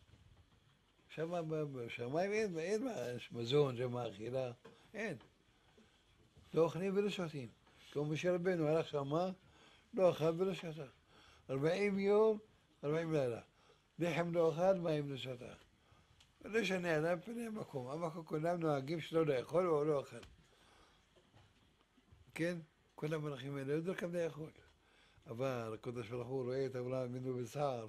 [SPEAKER 1] בשמיים אין מזון, שם אכילה, אין. לא אוכלים ולא שותים. כמו משה רבנו הלך שמה, לא אכל ולא שתה. 40 יום, 40 לילה. לחם לא אכל, מים לא שתה. לא שנה עליו פני המקום. המקום כולם נוהגים שלא לאכול או לא אכל. כן? כל המלאכים האלה לא דרכם לאכול. אבל הקדוש ברוך הוא רואה את אברהם אבינו בצער.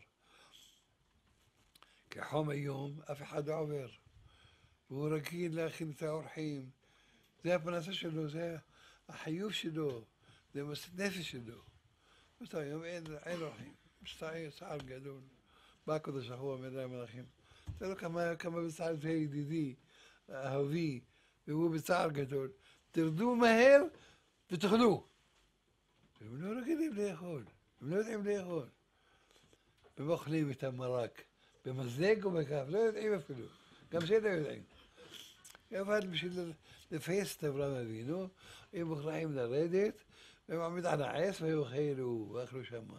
[SPEAKER 1] כחום היום, אף אחד לא עובר. והוא רגיל להכין את האורחים. זה הפרנסה שלו, זה החיוב שלו, זה נפש שלו. אז היום אין אורחים, צער גדול. בא הקדוש ברוך הוא אומר למלאכים, תראו כמה בצער זה ידידי, אהובי, והוא בצער גדול. תרדו מהר ותאכלו. הם לא רגילים לאכול, הם לא יודעים לאכול. הם אוכלים את המרק, במזלג או בכף, לא יודעים אפילו, גם זה לא יודעים. אבל בשביל לפייס את אברהם אבינו, הם מוכרחים לרדת, והם עומד על העץ ואכלו שמה.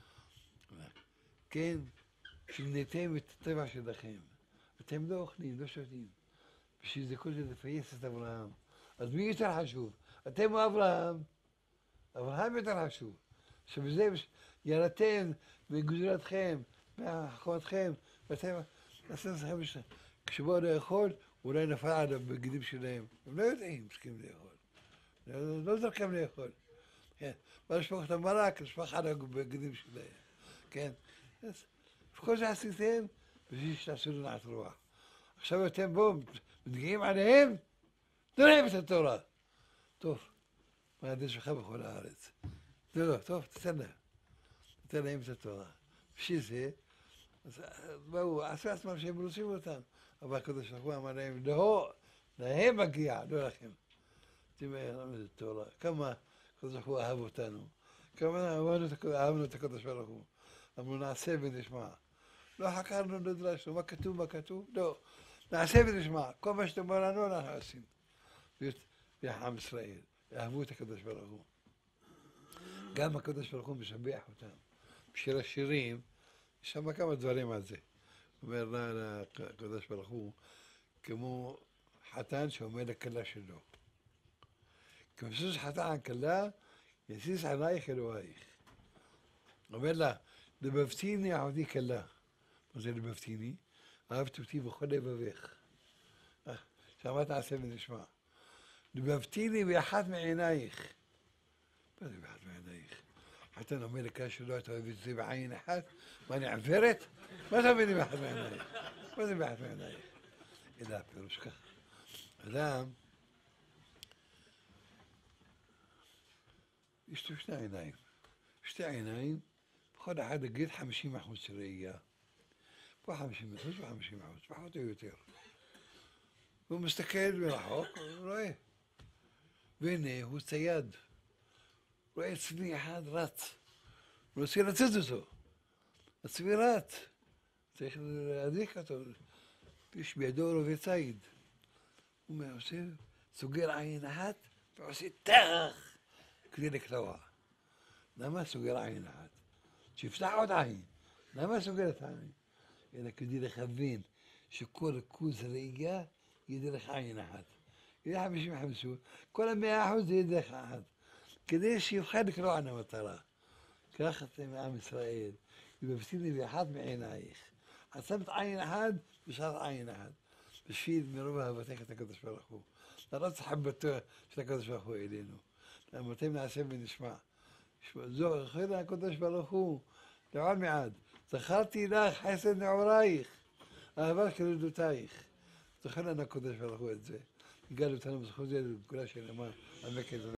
[SPEAKER 1] כן, שיניתם את הטבע שלכם. אתם לא אוכלים, לא שותים. בשביל זה כל זה לפייס את אברהם. אז מי יותר חשוב? אתם או אברהם? אברהם יותר חשוב. שבזה ירדתם מגזירתכם, מהחוכמתכם, ואתם עשיתם לכם בשביל. כשבאו לאכול, אולי נפל על הבגדים שלהם. הם לא יודעים, צריכים לאכול. לא דרכם לאכול. כן. בא לשפוך את המרק, לשפוך על הבגדים שלהם. כן. אז וכל זה עשיתם בשביל שתעשו לנחת רוח. עכשיו אתם בואו, מתגאים עליהם, תנו להם את התורה. טוב, מה הדין שלך בכל הארץ? לא, טוב, תתן להם את התורה. בשביל זה, אז באו, עשו עצמם שהם רוצים אותם. אבל הקדוש ברוך הוא אמר להם, לא, להם מגיע, לא לכם. תראה, זה תורה. כמה הקדוש ברוך הוא אהב אותנו. כמה אהבנו את הקדוש ברוך הוא. אמרו, נעשה ונשמע. לא חקרנו, לא דרשנו, מה כתוב? לא. נעשה ונשמע. כל מה שאתה אומר לנו, אנחנו עושים. ועם ישראל, אהבו את הקדוש ברוך הוא. גם הקדוש ברוך הוא משבח אותם. בשיר השירים, יש שם כמה דברים על זה. אומר לקדוש ברוך הוא, כמו חתן שאומר לכלה שלו. כמסוס חתן כלה, יסיס עלייך אלוהיך. אומר לה, לבבתיני עבדי כלה. מה זה לבבתיני? אהבת אותי בכל לבבך. שמעת עשה ונשמע. לבבתיני באחת מעינייך. מה זה באחת מעינייך? חתן אומר לכלה שלו, אתה אוהב את זה בעין אחת? מה, אני עיוורת? מה אתה אומר לי באחת מעינייך? מה זה באחת מעינייך? אלא הפירוש ככה. אדם, יש לו שני עיניים. שתי עיניים, בכל אחד נגיד 50% של ראייה. פה 50% ו-50%, פחות או יותר. והוא מסתכל מרחוק, הוא רואה. והנה, הוא צייד. רואה צבי אחד רץ. הוא רוצה לצאת אותו. הצבי רץ. צריך להדליק אותו. יש בידו רובה ציד. הוא עושה, סוגר עין אחת, ועושה טח כדי לקטוע. למה סוגר עין אחת? שיפתח עוד עין. למה סוגר את העין? אלא כדי לכוון שכל ריכוז ראייה יהיה דרך עין אחת. יהיה 50-50, כל 100% יהיה דרך אחת. כדי שיוכל לקלוע על המטרה. כך אתם עם ישראל, ובבתיני באחת מעינייך. עצמת עין אחת ושאר עין אחת. בשביל מרוב אהבתך את הקדוש ברוך הוא. לראות חבתו של הקדוש ברוך הוא אלינו. אמרתם נעשה ונשמע. זוכר הקדוש ברוך הוא, לעולם מעד. זכרתי לך חסד נעורייך, אהבה כרדותייך. זוכר לנו הקדוש ברוך הוא את זה. הגענו אותנו בזכות זה, כולה שנאמר, עמק את זה.